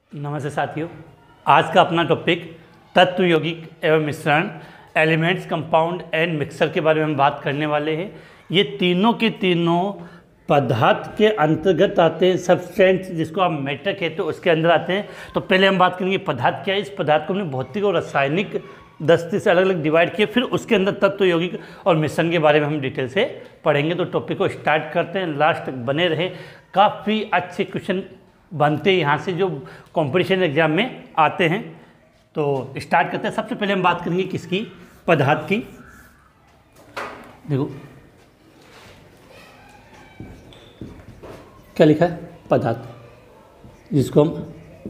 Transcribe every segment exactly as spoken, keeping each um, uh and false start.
नमस्ते साथियों, आज का अपना टॉपिक तत्व यौगिक एवं मिश्रण एलिमेंट्स कंपाउंड एंड मिक्सर के बारे में हम बात करने वाले हैं। ये तीनों के तीनों पदार्थ के अंतर्गत आते हैं, सब्सटेंस जिसको आप मैटर कहते हो उसके अंदर आते हैं। तो पहले हम बात करेंगे पदार्थ क्या है। इस पदार्थ को हमने भौतिक और रासायनिक दृष्टि से अलग अलग डिवाइड किए, फिर उसके अंदर तत्व यौगिक और मिश्रण के बारे में हम डिटेल से पढ़ेंगे। तो टॉपिक को स्टार्ट करते हैं, लास्ट तक बने रहे। काफ़ी अच्छे क्वेश्चन बनते हैं यहाँ से जो कंपटीशन एग्जाम में आते हैं। तो स्टार्ट करते हैं। सबसे पहले हम बात करेंगे किसकी, पदार्थ की। देखो क्या लिखा है, पदार्थ, जिसको हम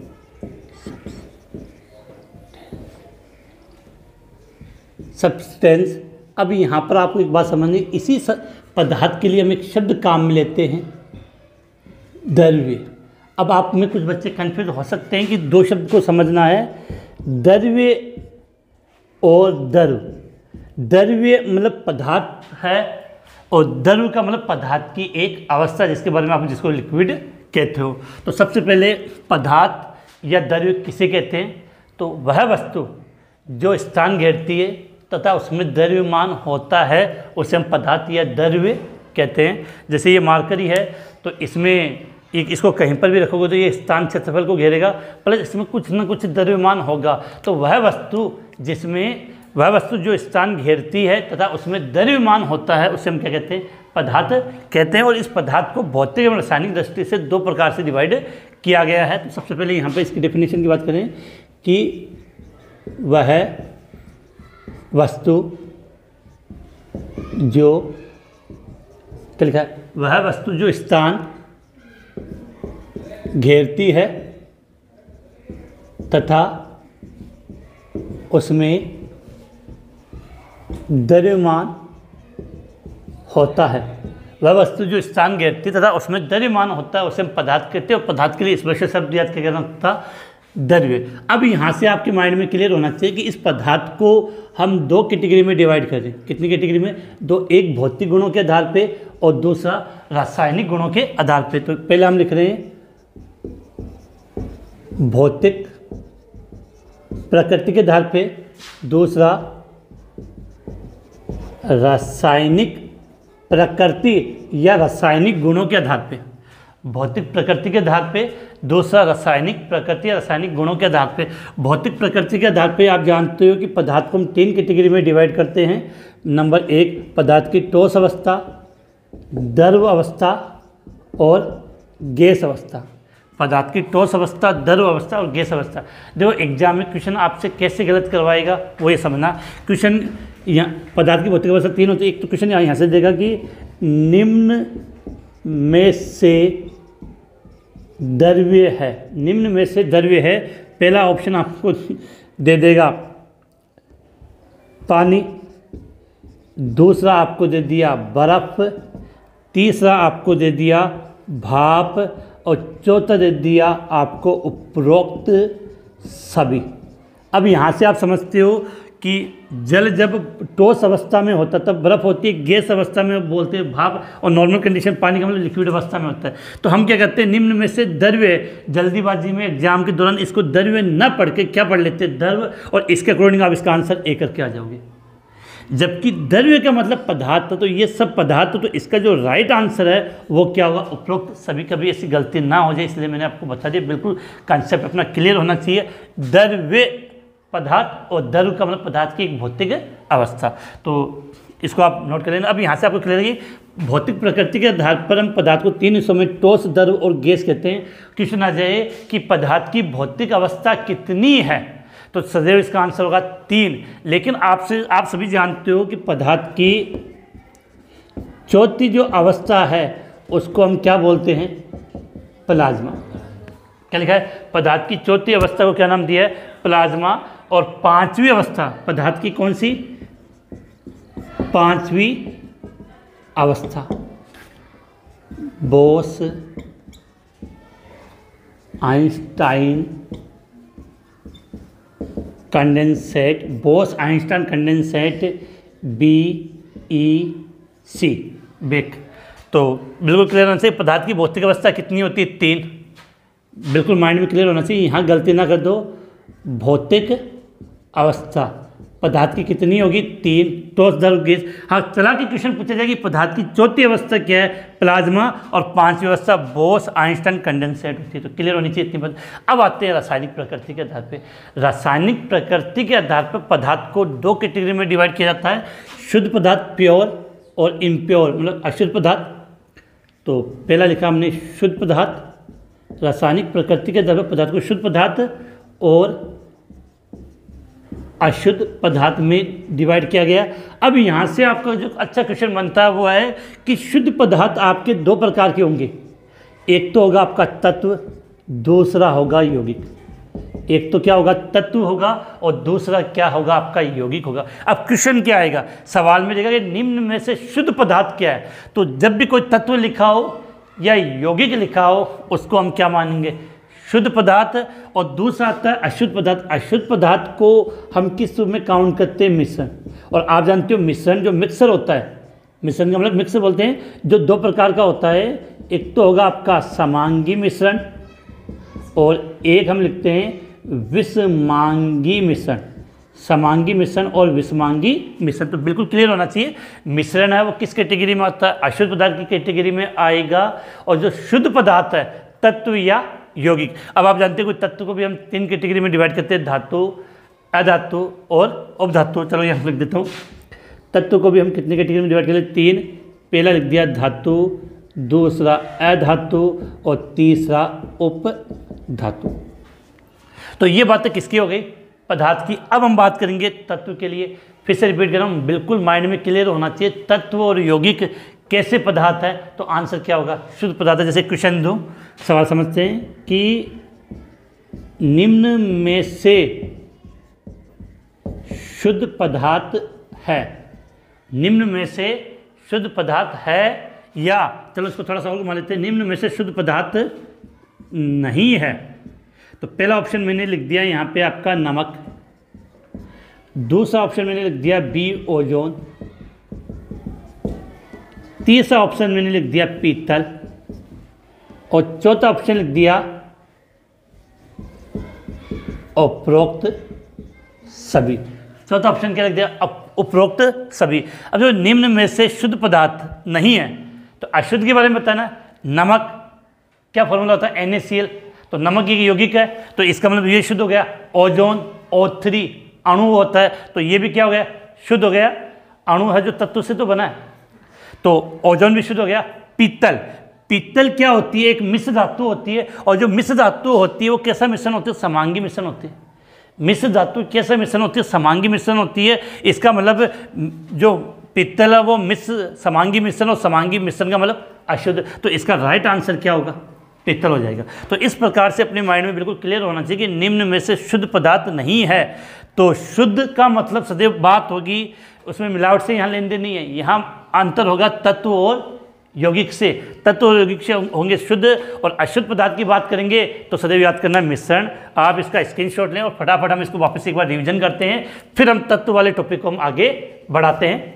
सब्सटेंस। अब यहाँ पर आपको एक बात समझनी, इसी पदार्थ के लिए हम एक शब्द काम में लेते हैं, द्रव्य। अब आप में कुछ बच्चे कंफ्यूज हो सकते हैं कि दो शब्द को समझना है, द्रव्य और द्रव। द्रव्य मतलब पदार्थ है और द्रव का मतलब पदार्थ की एक अवस्था, जिसके बारे में आप जिसको लिक्विड कहते हो। तो सबसे पहले पदार्थ या द्रव्य किसे कहते हैं, तो वह वस्तु जो स्थान घेरती है तथा उसमें द्रव्यमान होता है उसे हम पदार्थ या द्रव्य कहते हैं। जैसे ये मार्कर ही है, तो इसमें एक इसको कहीं पर भी रखोगे तो ये स्थान क्षेत्रफल को घेरेगा, प्लस इसमें कुछ ना कुछ द्रव्यमान होगा। तो वह वस्तु जिसमें वह वस्तु जो स्थान घेरती है तथा उसमें द्रव्यमान होता है उसे हम क्या कहते हैं, पदार्थ कहते हैं। और इस पदार्थ को भौतिक एवं रासायनिक दृष्टि से दो प्रकार से डिवाइड किया गया है। तो सबसे पहले यहाँ पर इसकी डेफिनेशन की बात करें कि वह वस्तु जो क्या लिखा है, वह वस्तु जो स्थान घेरती है तथा उसमें द्रव्यमान होता है। वह वस्तु जो स्थान घेरती है तथा उसमें द्रव्यमान होता है उसे हम पदार्थ कहते हैं। और पदार्थ के लिए स्पेशल शब्द याद क्या करना था, द्रव्य। अब यहाँ से आपके माइंड में क्लियर होना चाहिए कि इस पदार्थ को हम दो कैटेगरी में डिवाइड करें। कितनी कैटेगरी में, दो, एक भौतिक गुणों के आधार पे और दूसरा रासायनिक गुणों के आधार पे। तो पहले हम लिख रहे हैं भौतिक प्रकृति के आधार पे, दूसरा रासायनिक प्रकृति या रासायनिक गुणों के आधार पे। भौतिक प्रकृति के आधार पे, दूसरा रासायनिक प्रकृति या रासायनिक गुणों के आधार पे। भौतिक प्रकृति के आधार पे आप जानते हो कि पदार्थ को हम तीन कैटेगरी में डिवाइड करते हैं। नंबर एक, पदार्थ की ठोस अवस्था, द्रव अवस्था और गैस अवस्था। पदार्थ की ठोस अवस्था, द्रव अवस्था और गैस अवस्था। देखो एग्जाम में क्वेश्चन आपसे कैसे गलत करवाएगा वो ये समझना। क्वेश्चन यहाँ पदार्थ की भौतिक अवस्था तीन होती है। एक तो क्वेश्चन यहाँ से देगा कि निम्न में से द्रव्य है, निम्न में से द्रव्य है। पहला ऑप्शन आपको दे देगा पानी, दूसरा आपको दे दिया बर्फ, तीसरा आपको दे दिया भाप और चौथा दे दिया आपको उपरोक्त सभी। अब यहाँ से आप समझते हो कि जल जब ठोस अवस्था में होता है तब बर्फ होती है, गैस अवस्था में बोलते हैं भाप, और नॉर्मल कंडीशन पानी का मतलब लिक्विड अवस्था में होता है। तो हम क्या करते हैं, निम्न में से द्रव्य, जल्दीबाजी में एग्जाम के दौरान इसको द्रव्य न पढ़ के क्या पढ़ लेते हैं, द्रव, और इसके अकॉर्डिंग आप इसका आंसर ए करके आ जाओगे। जबकि द्रव्य का मतलब पदार्थ, तो ये सब पदार्थ, तो इसका जो राइट आंसर है वो क्या होगा, उपरोक्त सभी। कभी ऐसी गलती ना हो जाए इसलिए मैंने आपको बता दिया, बिल्कुल कंसेप्ट अपना क्लियर होना चाहिए। द्रव्य पदार्थ और द्रव का मतलब पदार्थ की एक भौतिक अवस्था। तो इसको आप नोट कर लेना। अब यहाँ से आपको क्लियर है कि भौतिक प्रकृति के आधार पर हम पदार्थ को तीन हिस्सों में ठोस, द्रव और गैस कहते हैं। क्वेश्चन आ जाए कि पदार्थ की भौतिक अवस्था कितनी है, तो सदैव इसका आंसर होगा तीन। लेकिन आपसे आप सभी जानते हो कि पदार्थ की चौथी जो अवस्था है उसको हम क्या बोलते हैं, प्लाज्मा। क्या लिखा है, पदार्थ की चौथी अवस्था को क्या नाम दिया है, प्लाज्मा। और पांचवी अवस्था पदार्थ की कौन सी, पांचवी अवस्था Bose Einstein condensate, Bose Einstein condensate B E C BEC. तो बिल्कुल क्लियर आंसर, पदार्थ की भौतिक अवस्था कितनी होती है, तीन। बिल्कुल माइंड में क्लियर होना चाहिए, यहाँ गलती ना कर दो। भौतिक अवस्था पदार्थ की कितनी होगी? तीन। ठोस, द्रव, गैस। हाँ, चला के क्वेश्चन पूछा जाएगा कि पदार्थ की चौथी अवस्था क्या है? प्लाज्मा। और पांचवी अवस्था बोस आइंस्टाइन कंडेंसेट होती है। तो क्लियर होनी चाहिए इतनी बात। अब आते हैं रासायनिक प्रकृति के आधार पे। रासायनिक प्रकृति के आधार पर पदार्थ को दो कैटेगरी में डिवाइड किया जाता है, शुद्ध पदार्थ प्योर और इम्प्योर, मतलब अशुद्ध पदार्थ। तो पहला लिखा हमने शुद्ध पदार्थ। रासायनिक प्रकृति के आधार पर पदार्थ को शुद्ध पदार्थ और अशुद्ध पदार्थ में डिवाइड किया गया। अब यहाँ से आपका जो अच्छा क्वेश्चन बनता है वो है कि शुद्ध पदार्थ आपके दो प्रकार के होंगे। एक तो होगा आपका तत्व, दूसरा होगा यौगिक। एक तो क्या होगा? तत्व होगा और दूसरा क्या होगा? आपका यौगिक होगा। अब क्वेश्चन क्या आएगा? सवाल में देखा कि निम्न में से शुद्ध पदार्थ क्या है। तो जब भी कोई तत्व लिखा हो या यौगिक लिखा हो उसको हम क्या मानेंगे? शुद्ध पदार्थ। और दूसरा आता है अशुद्ध पदार्थ। अशुद्ध पदार्थ को हम किस रूप में काउंट करते हैं? मिश्रण। और आप जानते हो मिश्रण जो मिक्सर होता है, मिश्रण का मतलब मिक्सर बोलते हैं, जो दो प्रकार का होता है। एक तो होगा आपका समांगी मिश्रण और एक हम लिखते हैं विषमांगी मिश्रण। समांगी मिश्रण और विषमांगी मिश्रण। तो बिल्कुल क्लियर होना चाहिए मिश्रण है वो किस कैटेगरी में आता है? अशुद्ध पदार्थ की कैटेगरी में आएगा। और जो शुद्ध पदार्थ है तत्व या यौगिक। अब आप जानते हैं कोई तत्व को भी हम तीन कैटेगरी में डिवाइड करते हैं, धातु, अधातु और उपधातु। चलो यहाँ लिख देता हूँ। तत्व को भी हम कितने कैटेगरी में डिवाइड करते हैं? तीन। पहला लिख दिया धातु, दूसरा अधातु और तीसरा उपधातु। तो ये बातें किसकी हो गई? पदार्थ की। अब हम बात करेंगे तत्व के लिए। फिर से रिपीट कर रहा हूँ, बिल्कुल माइंड में क्लियर होना चाहिए तत्व और यौगिक कैसे पदार्थ है। तो आंसर क्या होगा? शुद्ध पदार्थ है। जैसे क्वेश्चन दूँ, सवाल समझते हैं कि निम्न में से शुद्ध पदार्थ है। निम्न में से शुद्ध पदार्थ है या, चलो इसको थोड़ा सा और घुमा लेते हैं, निम्न में से शुद्ध पदार्थ नहीं है। तो पहला ऑप्शन मैंने लिख दिया यहाँ पे आपका नमक। दूसरा ऑप्शन मैंने लिख दिया बी ओजोन। तीसरा ऑप्शन मैंने लिख दिया पीतल। और चौथा ऑप्शन लिख दिया उपरोक्त सभी। चौथा ऑप्शन क्या लिख दिया? उपरोक्त सभी। अब जो निम्न में से शुद्ध पदार्थ नहीं है तो अशुद्ध के बारे में बताना। नमक क्या फॉर्मूला होता है? N A C L. तो नमक एक यौगिक है तो इसका मतलब ये शुद्ध हो गया। ओजोन ओ थ्री अणु होता है तो ये भी क्या हो गया? शुद्ध हो गया। अणु है जो तत्व से तो बना है तो ओजोन भी शुद्ध हो गया। पीतल, पीतल क्या होती है? एक मिश्र धातु होती है। और जो मिश्र धातु होती है वो कैसा मिश्रण होती है? समांगी मिश्रण होती है। मिश्र धातु कैसा मिश्रण होती है? समांगी मिश्रण होती है। इसका मतलब जो पीतल है वो मिश्र समांगी मिश्रण, और समांगी मिश्रण का मतलब अशुद्ध। तो इसका राइट आंसर क्या होगा? पीतल हो जाएगा। तो इस प्रकार से अपने माइंड में बिल्कुल क्लियर होना चाहिए कि निम्न में से शुद्ध पदार्थ नहीं है। तो शुद्ध का मतलब सदैव बात होगी, उसमें मिलावट से यहाँ लेन देन नहीं है। यहाँ अंतर होगा तत्व और यौगिक से। तत्व और यौगिक से होंगे शुद्ध, और अशुद्ध पदार्थ की बात करेंगे तो सदैव याद करना मिश्रण। आप इसका स्क्रीनशॉट लें और फटाफट हम इसको वापस एक बार रिवीजन करते हैं, फिर हम तत्व वाले टॉपिक को हम आगे बढ़ाते हैं।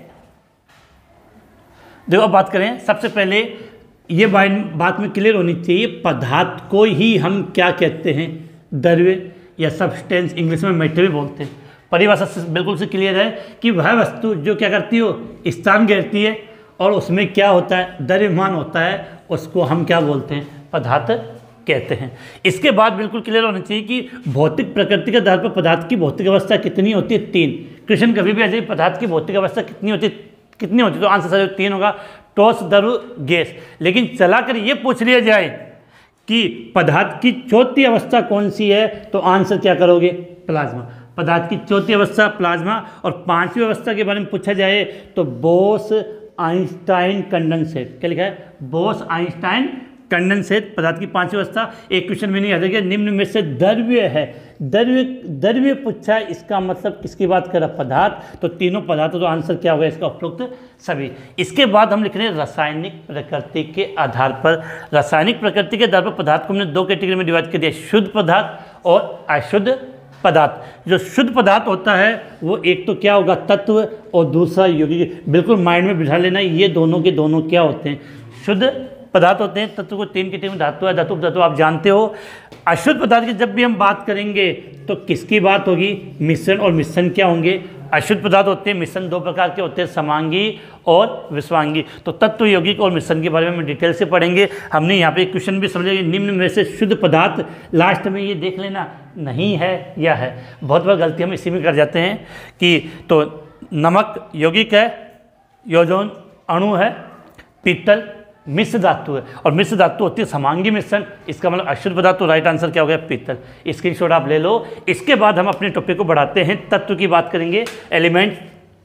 देखो अब बात करें, सबसे पहले ये बात में क्लियर होनी चाहिए, पदार्थ को ही हम क्या कहते हैं? द्रव्य या सब्सटेंस, इंग्लिश में मैटर भी बोलते हैं। परिभाषा से बिल्कुल से क्लियर है कि वह वस्तु जो क्या करती हो? स्थान घेरती है और उसमें क्या होता है? द्रव्यमान होता है, उसको हम क्या बोलते हैं? पदार्थ कहते हैं। इसके बाद बिल्कुल क्लियर होना चाहिए कि भौतिक प्रकृति के आधार पर पदार्थ की भौतिक अवस्था कितनी होती है? तीन। क्वेश्चन कभी भी आ जाए पदार्थ की भौतिक अवस्था कितनी होती है, कितनी होती है, तो आंसर सर तीन होगा, ठोस, द्रव, गैस। लेकिन चलाकर ये पूछ लिया जाए कि पदार्थ की चौथी अवस्था कौन सी है, तो आंसर क्या करोगे? प्लाज्मा। पदार्थ की चौथी अवस्था प्लाज्मा। और पांचवी अवस्था के बारे में पूछा जाए तो बोस आइंस्टाइन कंडेंसेट। क्या लिखा है? बोस आइंस्टाइन कंडेंसेट पदार्थ की पांचवी अवस्था। एक क्वेश्चन में नहीं याद है, निम्न में से द्रव्य है। द्रव्य द्रव्य पूछा है, इसका मतलब किसकी बात कर रहा? पदार्थ। तो तीनों पदार्थ, तो आंसर क्या होगा इसका? उपरोक्त सभी। इसके बाद हम लिख रहे हैं रासायनिक प्रकृति के आधार पर। रासायनिक प्रकृति के आधार पर पदार्थ को हमने दो कैटेगरी में डिवाइड कर दिया, शुद्ध पदार्थ और अशुद्ध पदार्थ। जो शुद्ध पदार्थ होता है वो एक तो क्या होगा? तत्व, और दूसरा यौगिक। बिल्कुल माइंड में बिठा लेना, ये दोनों के दोनों क्या होते हैं? शुद्ध पदार्थ होते हैं, तत्व को तीन कैटेगरी में धातु है, धातु धातु आप जानते हो। अशुद्ध पदार्थ की जब भी हम बात करेंगे तो किसकी बात होगी, मिश्रण, और मिश्रण क्या होंगे, अशुद्ध पदार्थ होते हैं। मिश्रण दो प्रकार के होते हैं, समांगी और विस्वांगी। तो तत्व यौगिक और मिश्रण के बारे में हम डिटेल से पढ़ेंगे। हमने यहाँ पे क्वेश्चन भी समझे, निम्न में से शुद्ध पदार्थ, लास्ट में ये देख लेना नहीं है या है। बहुत बार गलती हम इसी में कर जाते हैं कि तो नमक यौगिक है, योजोन अणु है, पीतल मिश्र धातु है, और मिश्र धातु होती है समांगी मिश्रण। इसका मतलब अशुद्ध पदार्थ, तो राइट आंसर क्या हो गया, पीतल। स्क्रीनशॉट आप ले लो। इसके बाद हम अपने टॉपिक को बढ़ाते हैं, तत्व की बात करेंगे, एलिमेंट।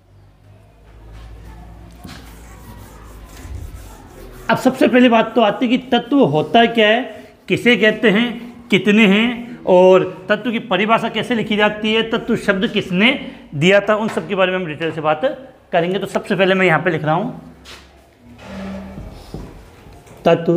अब सबसे पहली बात तो आती है कि तत्व होता क्या है, किसे कहते हैं, कितने हैं, और तत्व की परिभाषा कैसे लिखी जाती है, तत्व शब्द किसने दिया था, उन सब के बारे में हम डिटेल से बात करेंगे। तो सबसे पहले मैं यहाँ पे लिख रहा हूँ तत्व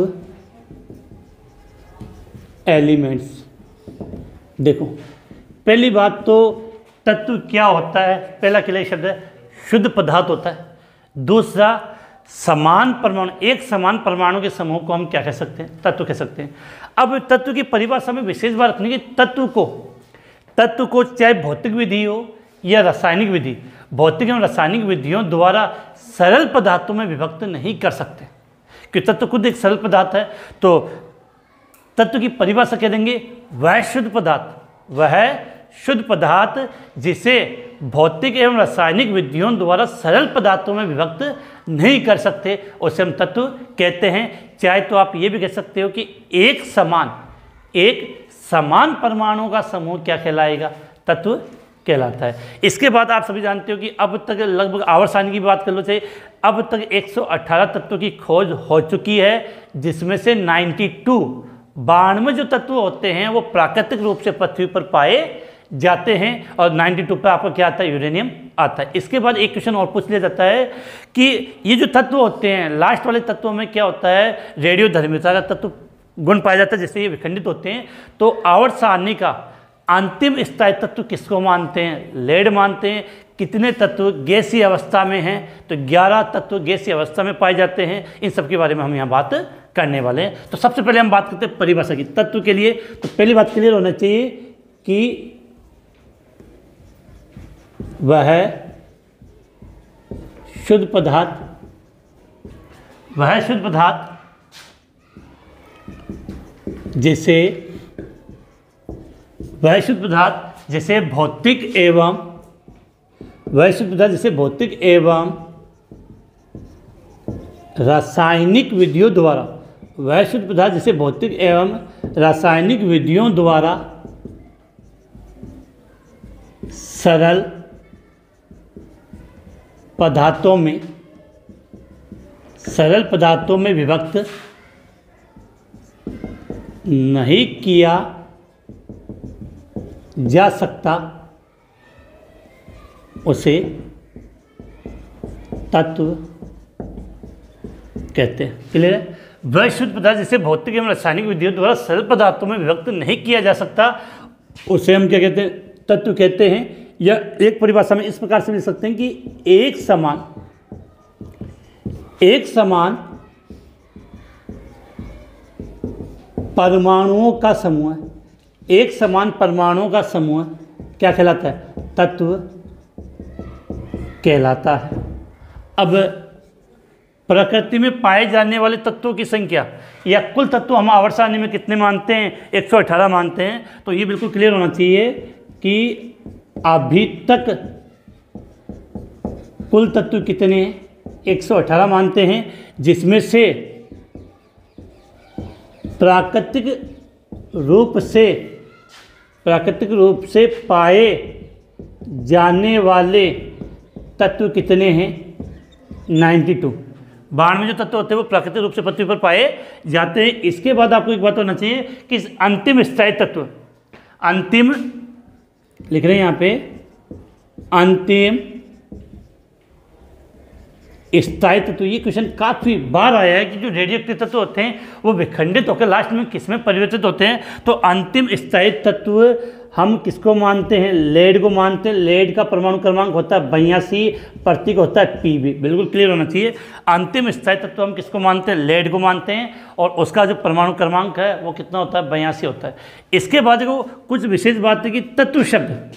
एलिमेंट्स। देखो पहली बात तो तत्व क्या होता है, पहला क्लियर शब्द है शुद्ध पदार्थ होता है। दूसरा समान परमाणु, एक समान परमाणु के समूह को हम क्या कह सकते हैं, तत्व कह सकते हैं। अब तत्व की परिभाषा में विशेष बात रखनी कि तत्व को तत्व को चाहे भौतिक विधि हो या रासायनिक विधि, भौतिक एवं रासायनिक विधियों द्वारा सरल पदार्थों में विभक्त नहीं कर सकते, क्योंकि तत्व खुद एक सरल पदार्थ है। तो तत्व की परिभाषा कह देंगे वह शुद्ध पदार्थ, वह शुद्ध पदार्थ जिसे भौतिक एवं रासायनिक विधियों द्वारा सरल पदार्थों में विभक्त नहीं कर सकते, उसे हम तत्व कहते हैं। चाहे तो आप ये भी कह सकते हो कि एक समान एक समान परमाणु का समूह क्या कहलाएगा, तत्व कहलाता है। इसके बाद आप सभी जानते हो कि अब तक लगभग आवर्त सारणी की बात कर लो, चाहिए अब तक एक सौ अठारह तत्वों की खोज हो चुकी है, जिसमें से बानवे बानवे जो तत्व होते हैं वो प्राकृतिक रूप से पृथ्वी पर पाए जाते हैं, और बानवे पर आपका क्या आता है, यूरेनियम आता है। इसके बाद एक क्वेश्चन और पूछ लिया जाता है कि ये जो तत्व होते हैं, लास्ट वाले तत्वों में क्या होता है, रेडियो धर्मिता का तत्व गुण पाया जाता है, जिससे ये विखंडित होते हैं। तो आवर्त सारणी का अंतिम स्थायी तत्व किसको मानते हैं, लेड मानते हैं। कितने तत्व गैसीय अवस्था में हैं, तो ग्यारह तत्व गैसीय अवस्था में पाए जाते हैं। इन सब के बारे में हम यहाँ बात करने वाले हैं। तो सबसे पहले हम बात करते हैं परिभाषा की तत्व के लिए। तो पहली बात क्लियर होना चाहिए कि वह शुद्ध पदार्थ वह शुद्ध पदार्थ जिसे वह शुद्ध पदार्थ जिसे भौतिक एवं वह शुद्ध पदार्थ जिसे भौतिक एवं रासायनिक विधियों द्वारा वह शुद्ध पदार्थ जिसे भौतिक एवं रासायनिक विधियों द्वारा सरल पदार्थों में सरल पदार्थों में विभक्त नहीं किया जा सकता, उसे तत्व कहते हैं। क्लियर है? वह शुद्ध पदार्थ जिसे भौतिक एवं रासायनिक विधियों द्वारा सरल पदार्थों में विभक्त नहीं किया जा सकता, उसे हम क्या कहते हैं, तत्व कहते हैं। या एक परिभाषा में इस प्रकार से लिख सकते हैं कि एक समान एक समान परमाणुओं का समूह एक समान परमाणुओं का समूह क्या कहलाता है, तत्व कहलाता है। अब प्रकृति में पाए जाने वाले तत्वों की संख्या या कुल तत्व हम आवर्त सारणी में कितने मानते हैं, एक सौ अठारह मानते हैं। तो ये बिल्कुल क्लियर होना चाहिए कि अभी तक कुल तत्व कितने हैं, एक सौ अठारह मानते हैं, जिसमें से प्राकृतिक रूप से प्राकृतिक रूप से पाए जाने वाले तत्व कितने हैं, बानवे बानवे जो तत्व होते हैं वो प्राकृतिक रूप से पृथ्वी पर पाए जाते हैं। इसके बाद आपको एक बात होना चाहिए कि अंतिम स्थायी तत्व अंतिम लिख रहे हैं यहाँ पे अंतिम स्थायी तत्व। ये क्वेश्चन काफ़ी बार आया है कि जो रेडियोएक्टिव तत्व होते हैं वो विखंडित होकर लास्ट में किस में परिवर्तित होते हैं। तो अंतिम स्थायी तत्व हम किसको मानते हैं, लेड को मानते हैं। लेड का परमाणु क्रमांक होता है बयासी, प्रतीक होता है पीबी। बिल्कुल क्लियर होना चाहिए। अंतिम स्थायी तत्व हम किसको मानते हैं, लेड को मानते हैं, और उसका जो परमाणु क्रमांक है वो कितना होता है, बयासी होता है। इसके बाद देखो कुछ विशेष बात है कि तत्व शब्द,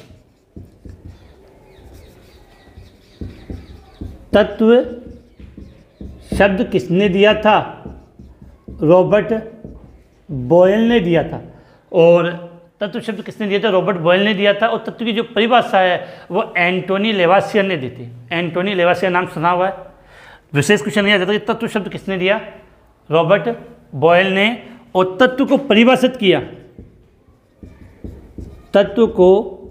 तत्व शब्द किसने दिया था, रॉबर्ट बॉयल ने दिया था। और तत्व शब्द किसने दिया था, रॉबर्ट बॉयल ने दिया था। और तत्व की जो परिभाषा है वो एंटोनी लेवासियर ने दी थी। एंटोनी लेवासियर नाम सुना हुआ है। विशेष क्वेश्चन यह जाता है कि तत्व शब्द किसने दिया, रॉबर्ट बॉयल ने। और तत्व को परिभाषित किया, तत्व को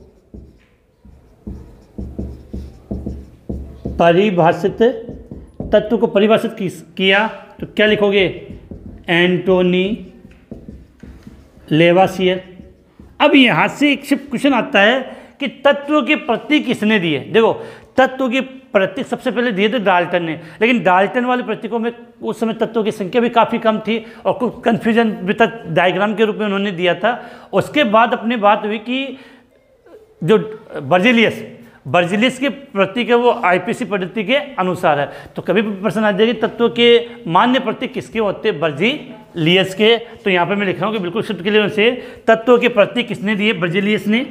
परिभाषित तत्व को परिभाषित किया तो क्या लिखोगे, एंटोनी लेवासियर। अब यहाँ से एक क्वेश्चन आता है कि तत्व के प्रतीक किसने दिए। देखो तत्व के प्रतीक सबसे पहले दिए थे डाल्टन ने, लेकिन डाल्टन वाले प्रतीकों में उस समय तत्वों की संख्या भी काफ़ी कम थी और कुछ कन्फ्यूजन भी तक डायग्राम के रूप में उन्होंने दिया था। उसके बाद अपनी बात हुई कि जो बर्जिलियस बर्जिलियस के प्रतीक है वो आईपीसी पद्धति के अनुसार है। तो कभी भी प्रश्न आ जाएगी तत्व के मान्य प्रतीक किसके होते हैं, बर्जिलियस के। तो यहाँ पे मैं लिख रहा हूँ कि बिल्कुल शुद्ध क्लियर से तत्व के प्रतीक किसने दिए, बर्जिलियस ने।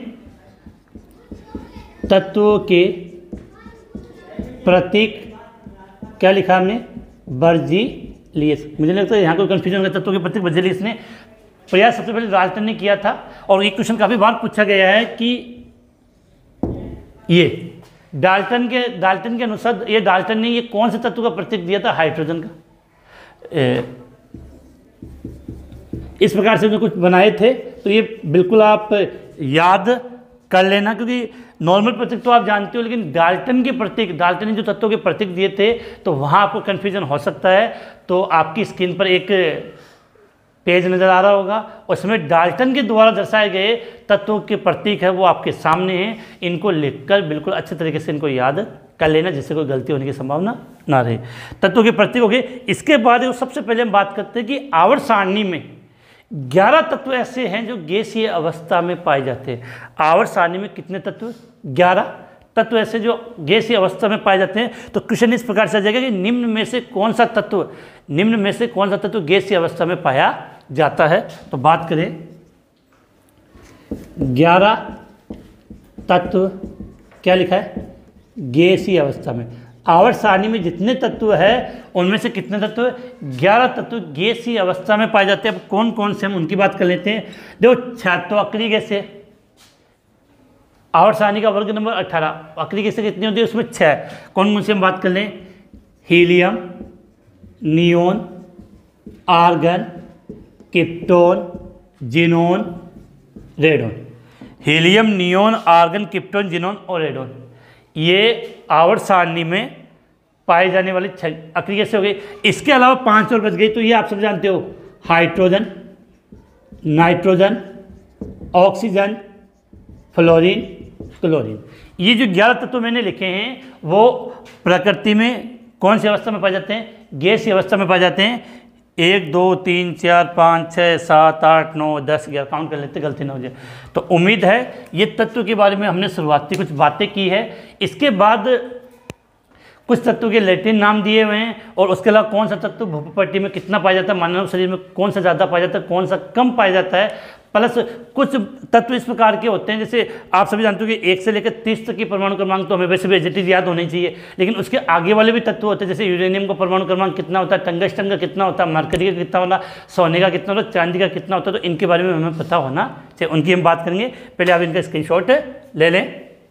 तत्व के प्रतीक क्या लिखा हमने, बर्जिलियस। मुझे लगता है यहाँ कोई कन्फ्यूजन होगा, तत्व के प्रतीक बर्जिलियस ने। प्रयास सबसे पहले डाल्टन ने किया था। और ये क्वेश्चन काफ़ी बार पूछा गया है कि ये डाल्टन के डाल्टन के अनुसार ये डाल्टन ने ये कौन से तत्व का प्रतीक दिया था, हाइड्रोजन का। ए, इस प्रकार से जो कुछ बनाए थे तो ये बिल्कुल आप याद कर लेना, क्योंकि नॉर्मल प्रतीक तो आप जानते हो, लेकिन डाल्टन के प्रतीक, डाल्टन ने जो तत्वों के प्रतीक दिए थे तो वहाँ आपको कन्फ्यूजन हो सकता है। तो आपकी स्क्रीन पर एक पेज नज़र आ रहा होगा, उसमें डाल्टन के द्वारा दर्शाए गए तत्वों के प्रतीक है वो आपके सामने हैं। इनको लिखकर बिल्कुल अच्छे तरीके से इनको याद कर लेना, जिससे कोई गलती होने की संभावना ना रहे। तत्वों के प्रतीक हो गए। इसके बाद सबसे पहले हम बात करते हैं कि आवर्त सारणी में ग्यारह तत्व ऐसे हैं जो गैसीय अवस्था में पाए जाते हैं। आवर्त सारणी में कितने तत्व, ग्यारह तत्व ऐसे जो गैसीय अवस्था में पाए जाते हैं। तो क्वेश्चन इस प्रकार से आ जाएगा कि निम्न में से कौन सा तत्व निम्न में से कौन सा तत्व गैसीय अवस्था में पाया जाता है। तो बात करें ग्यारह तत्व, क्या लिखा है, गैसीय अवस्था में। आवर्त सारणी में जितने तत्व है उनमें से कितने तत्व, ग्यारह तत्व गैसीय अवस्था में पाए जाते हैं। अब कौन कौन से हम उनकी बात कर लेते हैं। देखो छह तो अक्रिय गैसें, आवर्त सारणी का वर्ग नंबर अठारह, अक्रिय गैसें कितनी होती है, उसमें छः। कौन कौन से हम बात कर लें, helium, neon, argon, krypton, xenon, radon. Helium, neon, argon, krypton, xenon और रेडोन, ये आवर्त सारणी में पाए जाने वाले छह अक्रिय गैसें हो गई। इसके अलावा पांच और बच गई। तो ये आप सब जानते हो, hydrogen, nitrogen, oxygen, fluorine, chlorine. ये जो ग्यारह तत्व मैंने लिखे हैं वो प्रकृति में कौन सी अवस्था में पाए जाते हैं, गैसीय अवस्था में पाए जाते हैं। एक दो तीन चार पाँच छः सात आठ नौ दस ग्यारह, काउंट कर लेते गलती ना हो जाए। तो उम्मीद है ये तत्व के बारे में हमने शुरुआती कुछ बातें की है। इसके बाद कुछ तत्वों के लैटिन नाम दिए हुए हैं और उसके अलावा कौन सा तत्व भूपट्टी में कितना पाया जाता है, मानव शरीर में कौन सा ज़्यादा पाया जाता है, कौन सा कम पाया जाता है। प्लस कुछ तत्व इस प्रकार के होते हैं, जैसे आप सभी जानते हो कि एक से लेकर तीस तक की परमाणु क्रमांक तो हमें वैसे भी एजेटिव याद होनी चाहिए, लेकिन उसके आगे वाले भी तत्व होते हैं। जैसे यूरेनियम का परमाणु क्रमांक कितना होता है, टंगस्टन का कितना होता है, मरकरी का कितना होना, सोने का कितना होता है, चांदी का कितना होता है। तो इनके बारे में हमें पता होना चाहिए, उनकी हम बात करेंगे। पहले आप इनका स्क्रीनशॉट ले लें।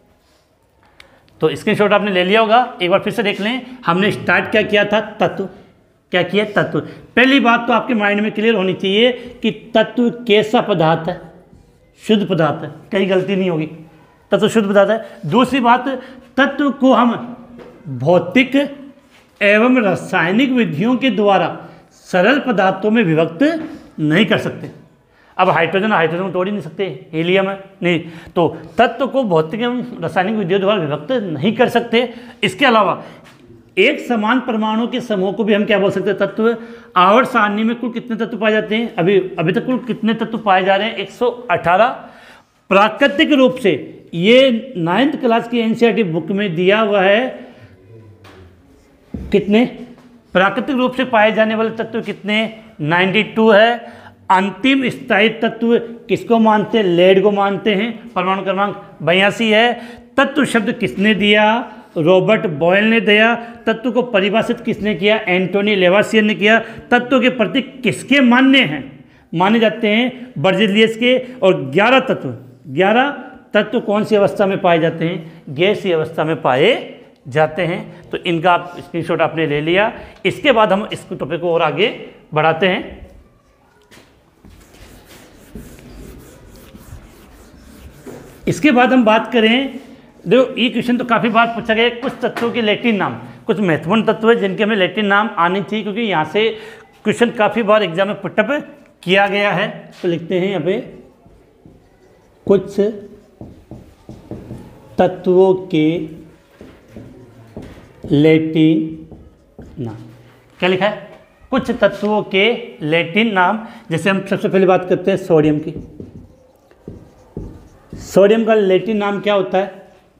तो स्क्रीनशॉट आपने ले लिया होगा, एक बार फिर से देख लें। हमने स्टार्ट क्या किया था, तत्व क्या किया, तत्व। पहली बात तो आपके माइंड में क्लियर होनी चाहिए कि तत्व कैसा पदार्थ है, शुद्ध पदार्थ है, कहीं गलती नहीं होगी, तत्व शुद्ध पदार्थ है। दूसरी बात, तत्व को हम भौतिक एवं रासायनिक विधियों के द्वारा सरल पदार्थों में विभक्त नहीं कर सकते। अब हाइड्रोजन हाइड्रोजन को तोड़ ही नहीं सकते, हीलियम है नहीं, तो तत्व को भौतिक एवं रासायनिक विधियों द्वारा विभक्त नहीं कर सकते। इसके अलावा एक समान परमाणु के समूह को भी हम क्या बोल सकते हैं, तत्व। आवर्त सारणी में कुल कितने तत्व पाए जाते हैं, अभी अभी तक कुल कितने तत्व पाए जा रहे हैं, एक सौ अठारह। प्राकृतिक रूप से, ये नाइन्थ क्लास की एनसीईआरटी बुक में दिया हुआ है, कितने प्राकृतिक रूप से पाए जाने वाले तत्व कितने, बानवे है। अंतिम स्थायी तत्व किसको मानते हैं, लेड को मानते हैं, परमाणु क्रमांक बयासी है। तत्व शब्द किसने दिया, रॉबर्ट बॉयल ने दिया। तत्व को परिभाषित किसने किया, एंटोनी लेवासियर ने किया। तत्व के प्रतीक किसके मान्य हैं, माने जाते हैं बर्जेलियस के। और ग्यारह तत्व ग्यारह तत्व कौन सी अवस्था में पाए जाते हैं, गैसीय अवस्था में पाए जाते हैं। तो इनका आप स्क्रीनशॉट आपने ले लिया। इसके बाद हम इस टॉपिक को और आगे बढ़ाते हैं। इसके बाद हम बात करें, देखो ये क्वेश्चन तो काफ़ी बार पूछा गया है, कुछ तत्वों के लैटिन नाम, कुछ महत्वपूर्ण तत्व है जिनके हमें लैटिन नाम आने चाहिए, क्योंकि यहाँ से क्वेश्चन काफ़ी बार एग्जाम में पुटअप किया गया है। तो लिखते हैं यहाँ पे, कुछ तत्वों के लैटिन नाम। क्या लिखा है, कुछ तत्वों के लैटिन नाम। जैसे हम सबसे पहले बात करते हैं सोडियम की। सोडियम का लैटिन नाम क्या होता है,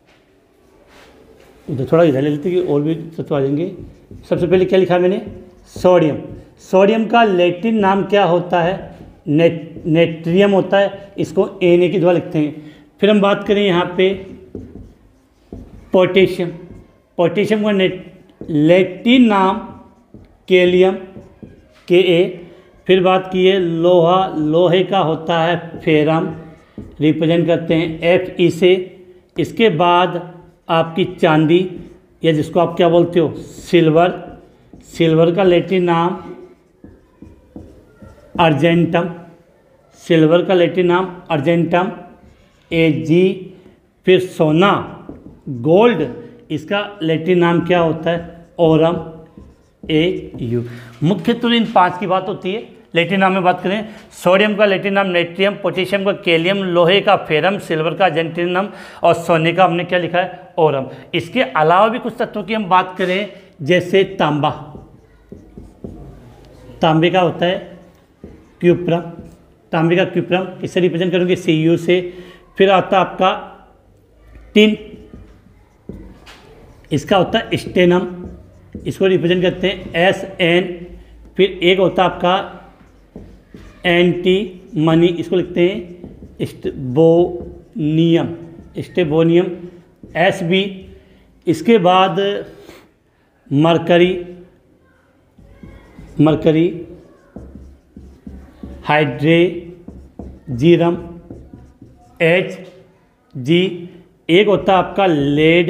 तो थोड़ा इधर ले लेते हैं कि और भी तत्व आ जाएंगे। सबसे पहले क्या लिखा है मैंने, सोडियम। सोडियम का लैटिन नाम क्या होता है, नेट नेट्रियम होता है। इसको एन ए के द्वारा लिखते हैं। फिर हम बात करें यहाँ पे पोटेशियम। पोटेशियम का लैटिन नाम कैलियम, के ए। फिर बात की है लोहा, लोहे का होता है फेरम, रिप्रेजेंट करते हैं एफ ई से। इसके बाद आपकी चांदी, या जिसको आप क्या बोलते हो सिल्वर। सिल्वर का लैटिन नाम अर्जेंटम, सिल्वर का लैटिन नाम अर्जेंटम, ए जी। फिर सोना, गोल्ड, इसका लैटिन नाम क्या होता है ओरम, ए यू। मुख्य तो इन पांच की बात होती है। लैटिन नाम में बात करें, सोडियम का लैटिन नाम नेट्रियम, पोटेशियम का कैलियम, लोहे का फेरम, सिल्वर का अर्जेंटिनम और सोने का हमने क्या लिखा है ओरम। इसके अलावा भी कुछ तत्वों की हम बात करें, जैसे तांबा, तांबे का होता है क्यूप्रम, तांबे का क्यूप्रम इससे रिप्रेजेंट करोगे सी यू से। फिर आता है आपका टिन, इसका होता है स्टेनम, इसको रिप्रेजेंट करते हैं एस एन। फिर एक होता है आपका एंटी मनी, इसको लिखते हैं स्टेबोनियम, स्टेबोनियम एस बी। इसके बाद mercury, mercury hydrargyrum, H G. एक होता है आपका lead,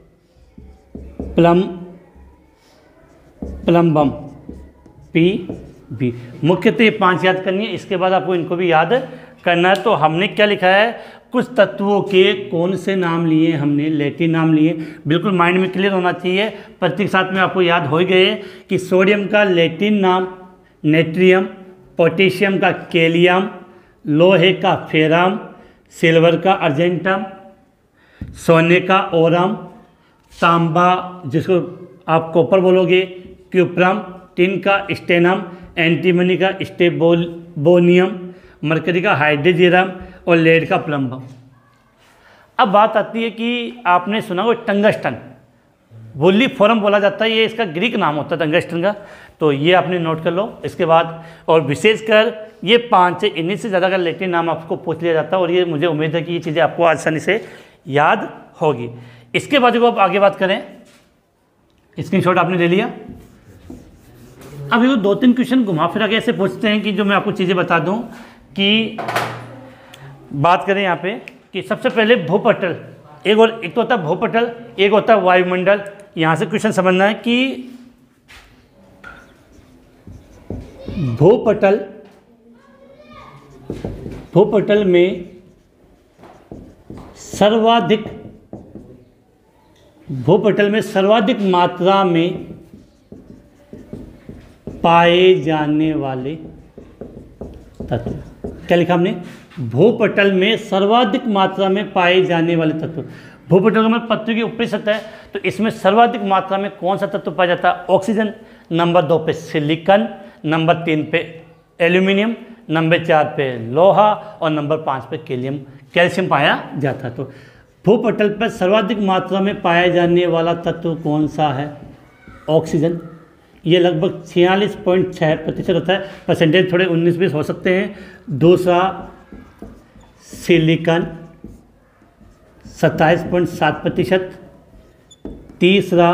plum plumbum, P B. मुख्यतः ये पांच याद करनी है। इसके बाद आपको इनको भी याद करना है। तो हमने क्या लिखा है, कुछ तत्वों के कौन से नाम लिए, हमने लैटिन नाम लिए। बिल्कुल माइंड में क्लियर होना चाहिए। प्रत्येक साथ में आपको याद हो गए कि सोडियम का लैटिन नाम नेट्रियम, पोटेशियम का कैलियम, लोहे का फेरम, सिल्वर का अर्जेंटम, सोने का ओरम, तांबा जिसको आप कॉपर बोलोगे क्यूप्रम, टिन का स्टेनम, एंटीमनी का स्टेबोनियम, मरकरी का हाइड्रेजिरम और लेड का प्लम्बम। अब बात आती है कि आपने सुना हो टंगस्टन, वुल्ली फॉरम बोला जाता है, ये इसका ग्रीक नाम होता है टंगस्टन का। तो ये आपने नोट कर लो। इसके बाद और विशेषकर ये पांच है, इन्हीं से ज़्यादा का लैटिन नाम आपको पूछ लिया जाता है और ये मुझे उम्मीद है कि ये चीज़ें आपको आसानी से याद होगी। इसके बाद को आप आगे बात करें, स्क्रीनशॉट आपने ले लिया। अब ये दो तीन क्वेश्चन घुमा फिरा के ऐसे पूछते हैं कि जो मैं आपको चीज़ें बता दूं कि बात करें यहाँ पे कि सबसे पहले भूपटल, एक और एक तो होता है भूपटल, एक होता है वायुमंडल। यहाँ से क्वेश्चन समझना है कि भूपटल भूपटल में सर्वाधिक भूपटल में सर्वाधिक मात्रा में पाए जाने वाले तत्व, क्या लिखा हमने, भूपटल में सर्वाधिक मात्रा में पाए जाने वाले तत्व। भूपटल में पृथ्वी की ऊपरी सतह है, तो इसमें सर्वाधिक मात्रा में कौन सा तत्व पाया जाता है, ऑक्सीजन। नंबर दो पे सिलिकॉन, नंबर तीन पे एल्यूमिनियम, नंबर चार पे लोहा और नंबर पाँच पे कैलियम कैल्शियम पाया जाता है। तो भूपटल पर सर्वाधिक मात्रा में पाया जाने वाला तत्व कौन सा है? ऑक्सीजन। ये लगभग छियालीस पॉइंट छः प्रतिशत होता है, परसेंटेज थोड़े उन्नीस बीस हो सकते हैं। दूसरा सिलिकॉन सत्ताईस पॉइंट सात प्रतिशत। तीसरा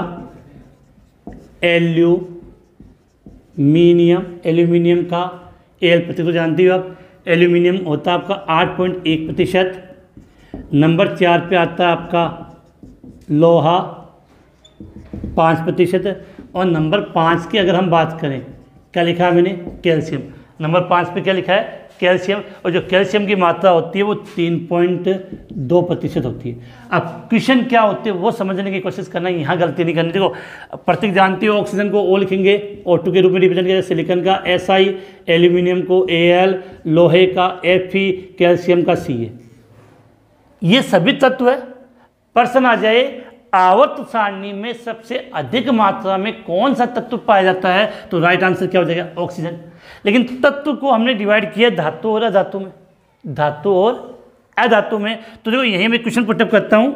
एल्यूमिनियम, एल्यूमिनियम का एल प्रतीक तो जानती हो आप, एल्यूमिनियम होता है आपका आठ पॉइंट एक प्रतिशत। नंबर चार पे आता है आपका लोहा पाँच प्रतिशत। और नंबर पाँच की अगर हम बात करें, क्या लिखा है मैंने? कैल्शियम। नंबर पाँच पे क्या लिखा है? कैल्शियम। और जो कैल्शियम की मात्रा होती है वो तीन पॉइंट दो प्रतिशत होती है। अब क्वेश्चन क्या होते हैं वो समझने की कोशिश करना, यहाँ गलती नहीं करनी। देखो प्रतीक जानती हो, ऑक्सीजन को ओ लिखेंगे, ओ टू के रूप में रिप्रेजेंट किया, सिलिकॉन का एस आई, एल्यूमिनियम को ए एल, लोहे का एफ ई, कैल्शियम का सी ए। ये सभी तत्व है। प्रश्न आ जाए आवर्त सारणी में सबसे अधिक मात्रा में कौन सा तत्व पाया जाता है, तो राइट आंसर क्या हो जाएगा? ऑक्सीजन। लेकिन तत्व को हमने डिवाइड किया धातु और अधातु में, धातु और अधातु में। तो देखो यहीं मैं क्वेश्चन पुटअप करता हूं।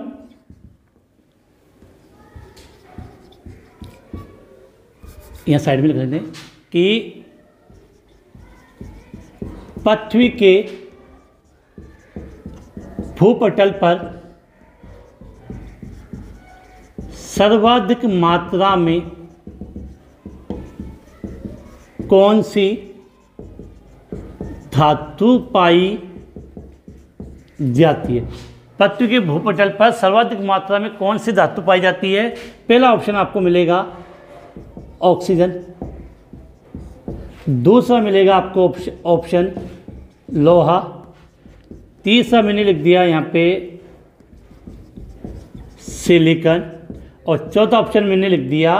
यहां साइड में लिख देते हैं कि पृथ्वी के भूपटल पर सर्वाधिक मात्रा में कौन सी धातु पाई जाती है? पृथ्वी के भूपटल पर सर्वाधिक मात्रा में कौन सी धातु पाई जाती है? पहला ऑप्शन आपको मिलेगा ऑक्सीजन, दूसरा मिलेगा आपको ऑप्शन लोहा, तीसरा मैंने लिख दिया यहाँ पे सिलिकॉन, और चौथा ऑप्शन मैंने लिख दिया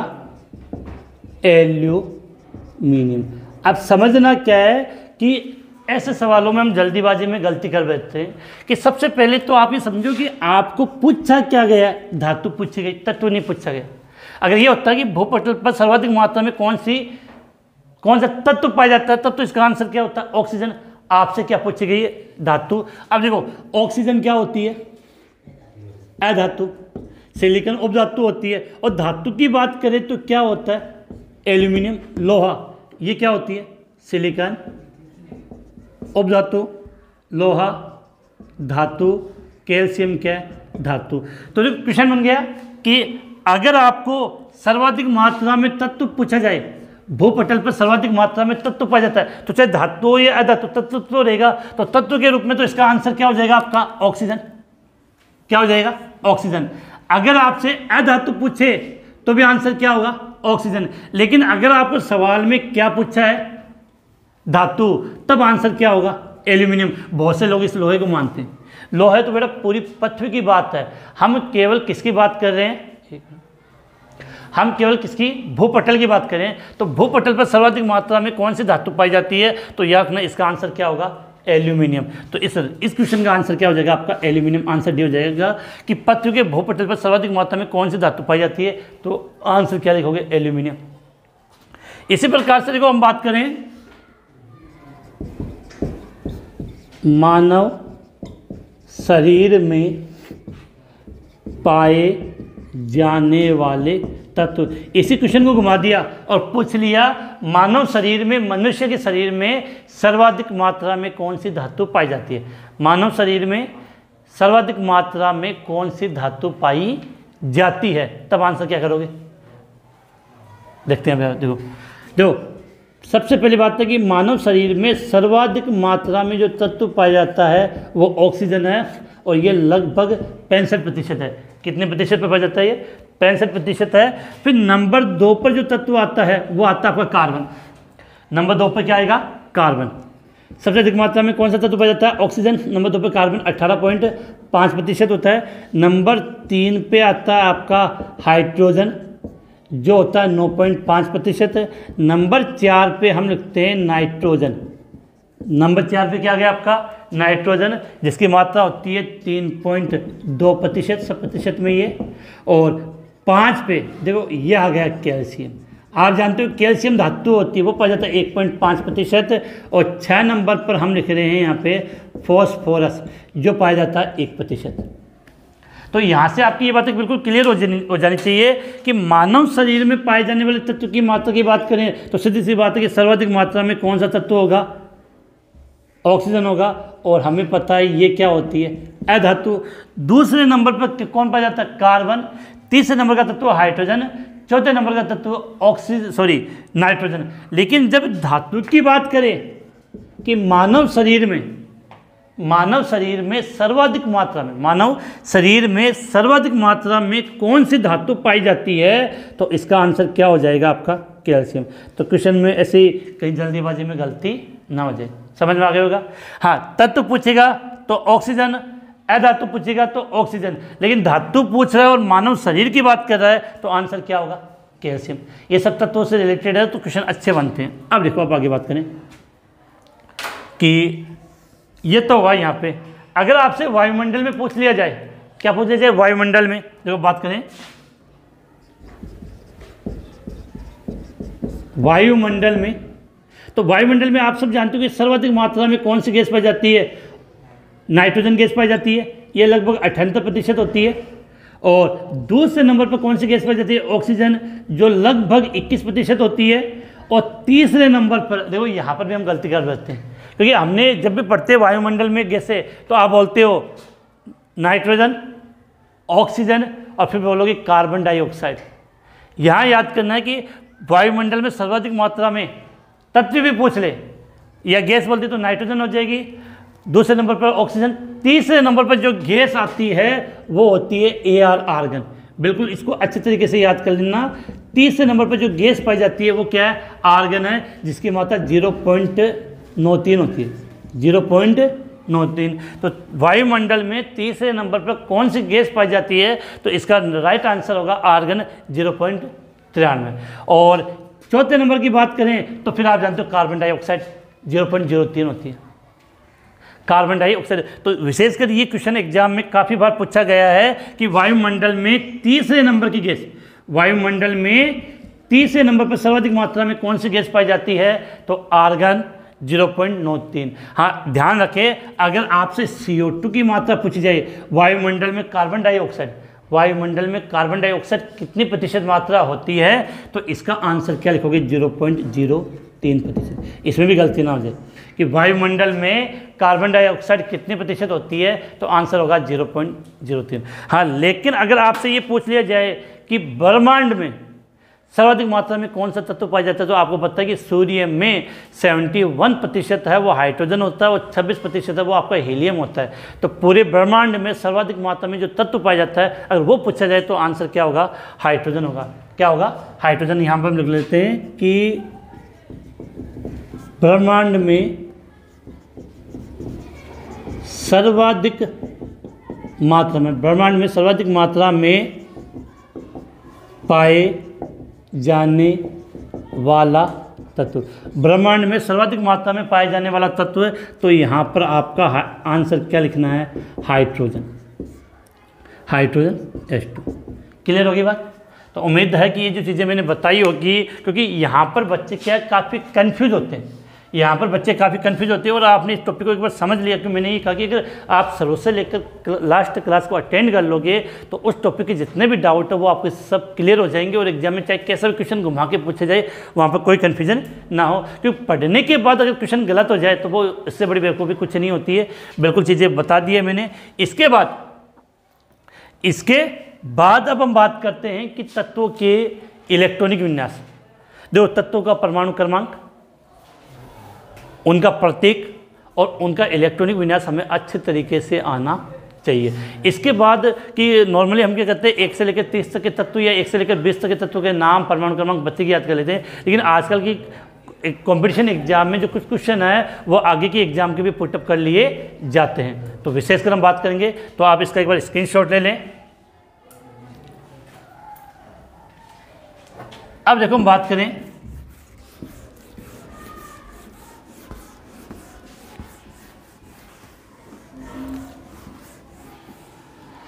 एल्यूमिनियम। अब समझना क्या है कि ऐसे सवालों में हम जल्दीबाजी में गलती कर बैठते हैं कि सबसे पहले तो आप ये समझो कि आपको पूछा क्या गया, धातु पूछी गई, तत्व नहीं पूछा गया। अगर ये होता है कि भूपटल पर सर्वाधिक मात्रा में कौन सी कौन सा तत्व पाया जाता है, तब तो इसका आंसर क्या होता है? ऑक्सीजन। आपसे क्या पूछी गई है? धातु। अब देखो ऑक्सीजन क्या होती है? अधातु। सिलिकॉन उपधातु होती है। और धातु की बात करें तो क्या होता है? एल्यूमिनियम, लोहा, ये क्या होती है? सिलिकॉन, उपधातु, लोहा, धातु, कैल्शियम क्या है? धातु। तो जो क्वेश्चन बन गया कि अगर आपको सर्वाधिक मात्रा में तत्व पूछा जाए, भूपटल पर सर्वाधिक मात्रा में तत्व पाया जाता है, तो चाहे धातु हो या अधातु, तत्व तो रहेगा। तो तत्व के रूप में तो इसका आंसर क्या हो जाएगा आपका? ऑक्सीजन। क्या हो जाएगा? ऑक्सीजन। अगर आपसे अधातु पूछे तो भी आंसर क्या होगा? ऑक्सीजन। लेकिन अगर आपको सवाल में क्या पूछा है? धातु, तब आंसर क्या होगा? एल्यूमिनियम। बहुत से लोग इस लोहे को मानते हैं। लोहे तो बेटा पूरी पृथ्वी की बात है, हम केवल किसकी बात कर रहे हैं? हम केवल किसकी? भूपटल की बात करें। तो भूपटल पर सर्वाधिक मात्रा में कौन सी धातु पाई जाती है? तो याद रखना इसका आंसर क्या होगा? एल्यूमिनियम। तो इस इस क्वेश्चन का आंसर क्या हो जाएगा आपका? एल्यूमिनियम। आंसर डी हो जाएगा कि पृथ्वी के भूपटल पर सर्वाधिक मात्रा में कौन सी धातु पाई जाती है, तो आंसर क्या लिखोगे? एल्यूमिनियम। इसी प्रकार से देखो हम बात करें मानव शरीर में पाए जाने वाले तत्व। इसी क्वेश्चन को घुमा दिया और पूछ लिया मानव शरीर में, मनुष्य के शरीर में सर्वाधिक मात्रा में कौन सी धातु पाई जाती है? मानव शरीर में सर्वाधिक मात्रा में कौन सी धातु पाई जाती है, तब आंसर क्या करोगे? देखते हैं। देखो देखो सबसे पहली बात है कि मानव शरीर में सर्वाधिक मात्रा में जो तत्व पाया जाता है वो ऑक्सीजन है, और ये लगभग पैंसठ प्रतिशत है। कितने प्रतिशत पर पाया जाता है? ये पैंसठ प्रतिशत है। फिर नंबर दो पर जो तत्व आता है वो आता है आपका कार्बन। नंबर दो पर क्या आएगा? कार्बन। सबसे अधिक मात्रा में कौन सा तत्व पाया जाता है? ऑक्सीजन। नंबर दो पे कार्बन अठारह पॉइंट पाँच प्रतिशत होता है। नंबर तीन पे आता है आपका हाइड्रोजन, जो होता है नौ पॉइंट पाँच प्रतिशत। नंबर चार पे हम लिखते हैं नाइट्रोजन। नंबर चार पे क्या आ गया आपका? नाइट्रोजन, जिसकी मात्रा होती है तीन पॉइंट दो प्रतिशत, सब प्रतिशत में ये। और पाँच पे देखो ये आ गया कैल्शियम। आप जानते हो कैल्शियम धातु होती है वो पाया जाता है एक पॉइंट पाँच प्रतिशत, और छः नंबर पर हम लिख रहे हैं यहाँ पे फॉस्फोरस जो पाया जाता है एक प्रतिशत। तो यहाँ से आपकी ये बातें बिल्कुल क्लियर हो जानी हो जानी चाहिए कि मानव शरीर में पाए जाने वाले तत्व की मात्रा की बात करें तो सीधी सी बात है कि सर्वाधिक मात्रा में कौन सा तत्व होगा, ऑक्सीजन होगा, और हमें पता है ये क्या होती है, अधातु। दूसरे नंबर पर कौन पाया जाता है, कार्बन। तीसरे नंबर का तत्व हाइड्रोजन, चौथे नंबर का तत्व ऑक्सीजन सॉरी नाइट्रोजन। लेकिन जब धातु की बात करें कि मानव शरीर में मानव शरीर में सर्वाधिक मात्रा में मानव शरीर में सर्वाधिक मात्रा में कौन सी धातु पाई जाती है, तो इसका आंसर क्या हो जाएगा आपका, कैल्शियम। तो क्वेश्चन में ऐसी कहीं जल्दीबाजी में गलती ना हो जाए, समझ में आ गया होगा। हाँ, तत्व पूछेगा तो ऑक्सीजन, अधातु पूछेगा तो ऑक्सीजन, लेकिन धातु पूछ रहा है और मानव शरीर की बात कर रहा है तो आंसर क्या होगा, कैल्शियम। ये सब तत्वों से रिलेटेड है तो क्वेश्चन अच्छे बनते हैं। अब देखो आप आगे बात करें कि ये तो हुआ यहाँ पे। अगर आपसे वायुमंडल में पूछ लिया जाए, क्या पूछ लिया जाए वायुमंडल में, देखो बात करें वायुमंडल में, तो वायुमंडल में आप सब जानते हो कि सर्वाधिक मात्रा में कौन सी गैस पाई जाती है, नाइट्रोजन गैस पाई जाती है, ये लगभग अठहत्तर प्रतिशत होती है। और दूसरे नंबर पर कौन सी गैस पाई जाती है, ऑक्सीजन, जो लगभग इक्कीस प्रतिशत होती है। और तीसरे नंबर पर देखो यहाँ पर भी हम गलती कर बैठते हैं, क्योंकि हमने जब भी पढ़ते हैं वायुमंडल में गैसें तो आप बोलते हो नाइट्रोजन, ऑक्सीजन और फिर बोलोगे कार्बन डाइऑक्साइड। यहाँ याद करना है कि वायुमंडल में सर्वाधिक मात्रा में तत्व भी पूछ ले या गैस बोलते तो नाइट्रोजन हो जाएगी, दूसरे नंबर पर ऑक्सीजन, तीसरे नंबर पर जो गैस आती है वो होती है ए आर आर्गन। बिल्कुल इसको अच्छे तरीके से याद कर लेना। तीसरे नंबर पर जो गैस पाई जाती है वो क्या है, आर्गन है, जिसकी मात्रा जीरो पॉइंट नौ तीन होती है, जीरो पॉइंट नौ तीन। तो वायुमंडल में तीसरे नंबर पर कौन सी गैस पाई जाती है, तो इसका राइट आंसर होगा आर्गन, जीरो पॉइंट तिरानवे। और चौथे नंबर की बात करें तो फिर आप जानते हो carbon dioxide, zero point zero तीन होती है कार्बन डाइऑक्साइड। तो विशेषकर ये क्वेश्चन एग्जाम में काफ़ी बार पूछा गया है कि वायुमंडल में तीसरे नंबर की गैस, वायुमंडल में तीसरे नंबर पर सर्वाधिक मात्रा में कौन सी गैस पाई जाती है, तो आर्गन, जीरो पॉइंट नौ तीन। हाँ, ध्यान रखें अगर आपसे सी ओ टू की मात्रा पूछी जाए, वायुमंडल में कार्बन डाइऑक्साइड, वायुमंडल में कार्बन डाइऑक्साइड कितनी प्रतिशत मात्रा होती है, तो इसका आंसर क्या लिखोगे, जीरो पॉइंट जीरो तीन प्रतिशत। इसमें भी गलती ना हो जाए कि वायुमंडल में कार्बन डाइऑक्साइड कितनी प्रतिशत होती है, तो आंसर होगा जीरो पॉइंट जीरो तीन। हाँ, लेकिन अगर आपसे ये पूछ लिया जाए कि ब्रह्मांड में सर्वाधिक मात्रा में कौन सा तत्व पाया जाता है, तो आपको पता है कि सूर्य में इकहत्तर प्रतिशत है वो हाइड्रोजन होता है और छब्बीस प्रतिशत है वो आपका हीलियम होता है। तो पूरे ब्रह्मांड में सर्वाधिक मात्रा में जो तत्व पाया जाता है अगर वो पूछा जाए तो आंसर क्या होगा, हाइड्रोजन होगा। क्या होगा, हाइड्रोजन। यहाँ पर हम लिख लेते हैं कि ब्रह्मांड में सर्वाधिक मात्रा में ब्रह्मांड में सर्वाधिक मात्रा में पाए जाने वाला तत्व, ब्रह्मांड में सर्वाधिक मात्रा में पाए जाने वाला तत्व, तो यहाँ पर आपका आंसर क्या लिखना है, hydrogen, hydrogen H two. Clear होगी बात। तो उम्मीद है कि ये जो चीज़ें मैंने बताई होगी, क्योंकि यहाँ पर बच्चे क्या काफ़ी कंफ्यूज होते हैं, यहाँ पर बच्चे काफ़ी कंफ्यूज होते हैं। और आपने इस टॉपिक को एक बार समझ लिया कि मैंने ये कहा कि अगर आप शुरू से लेकर लास्ट क्लास को अटेंड कर लोगे तो उस टॉपिक के जितने भी डाउट है वो आपके सब क्लियर हो जाएंगे और एग्जाम में चाहे कैसा भी क्वेश्चन घुमा के पूछे जाए वहाँ पर कोई कन्फ्यूजन ना हो। क्योंकि पढ़ने के बाद अगर क्वेश्चन गलत हो जाए तो वो इससे बड़ी बेवकूफ़ी कुछ नहीं होती है। बिल्कुल चीज़ें बता दी है मैंने। इसके बाद इसके बाद अब हम बात करते हैं कि तत्वों के इलेक्ट्रॉनिक विन्यास। देखो, तत्वों का परमाणु क्रमांक, उनका प्रतीक और उनका इलेक्ट्रॉनिक विन्यास हमें अच्छे तरीके से आना चाहिए। इसके बाद कि नॉर्मली हम क्या करते हैं, एक से लेकर तीस तक के तत्व या एक से लेकर बीस तक के तत्वों के नाम, परमाणु क्रमांक, बच्चे की याद कर लेते हैं। लेकिन आजकल की कंपटीशन एग्जाम में जो कुछ क्वेश्चन है वो आगे की एग्जाम के भी पुटअप कर लिए जाते हैं। तो विशेषकर हम बात करेंगे, तो आप इसका एक बार स्क्रीनशॉट ले लें। अब देखो हम बात करें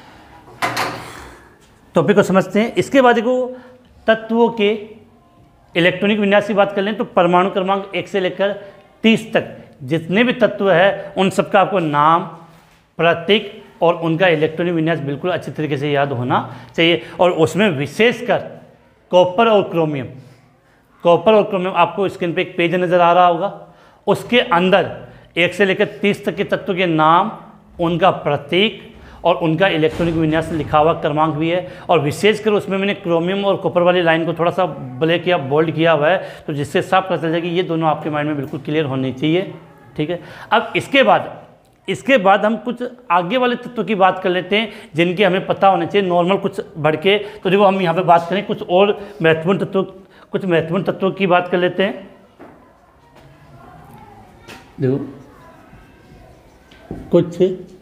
टॉपिक को समझते हैं। इसके बाद देखो, तत्वों के इलेक्ट्रॉनिक विन्यास की बात कर लें तो परमाणु क्रमांक एक से लेकर तीस तक जितने भी तत्व है उन सबका आपको नाम, प्रतीक और उनका इलेक्ट्रॉनिक विन्यास बिल्कुल अच्छी तरीके से याद होना चाहिए। और उसमें विशेषकर कॉपर और क्रोमियम, कॉपर और क्रोमियम आपको स्क्रीन पे एक पेज नज़र आ रहा होगा, उसके अंदर एक से लेकर तीस तक के तत्वों के नाम, उनका प्रतीक और उनका इलेक्ट्रॉनिक विन्यास लिखा हुआ क्रमांक भी है। और विशेषकर उसमें मैंने क्रोमियम और कॉपर वाली लाइन को थोड़ा सा ब्लैक या बोल्ड किया हुआ है, तो जिससे साफ पता चल जाए कि ये दोनों आपके माइंड में बिल्कुल क्लियर होने चाहिए। ठीक है, अब इसके बाद इसके बाद हम कुछ आगे वाले तत्वों की बात कर लेते हैं जिनके हमें पता होने चाहिए, नॉर्मल कुछ बढ़ के। तो देखो हम यहाँ पे बात करें कुछ और महत्वपूर्ण तत्वों कुछ महत्वपूर्ण तत्वों की बात कर लेते हैं। देखो कुछ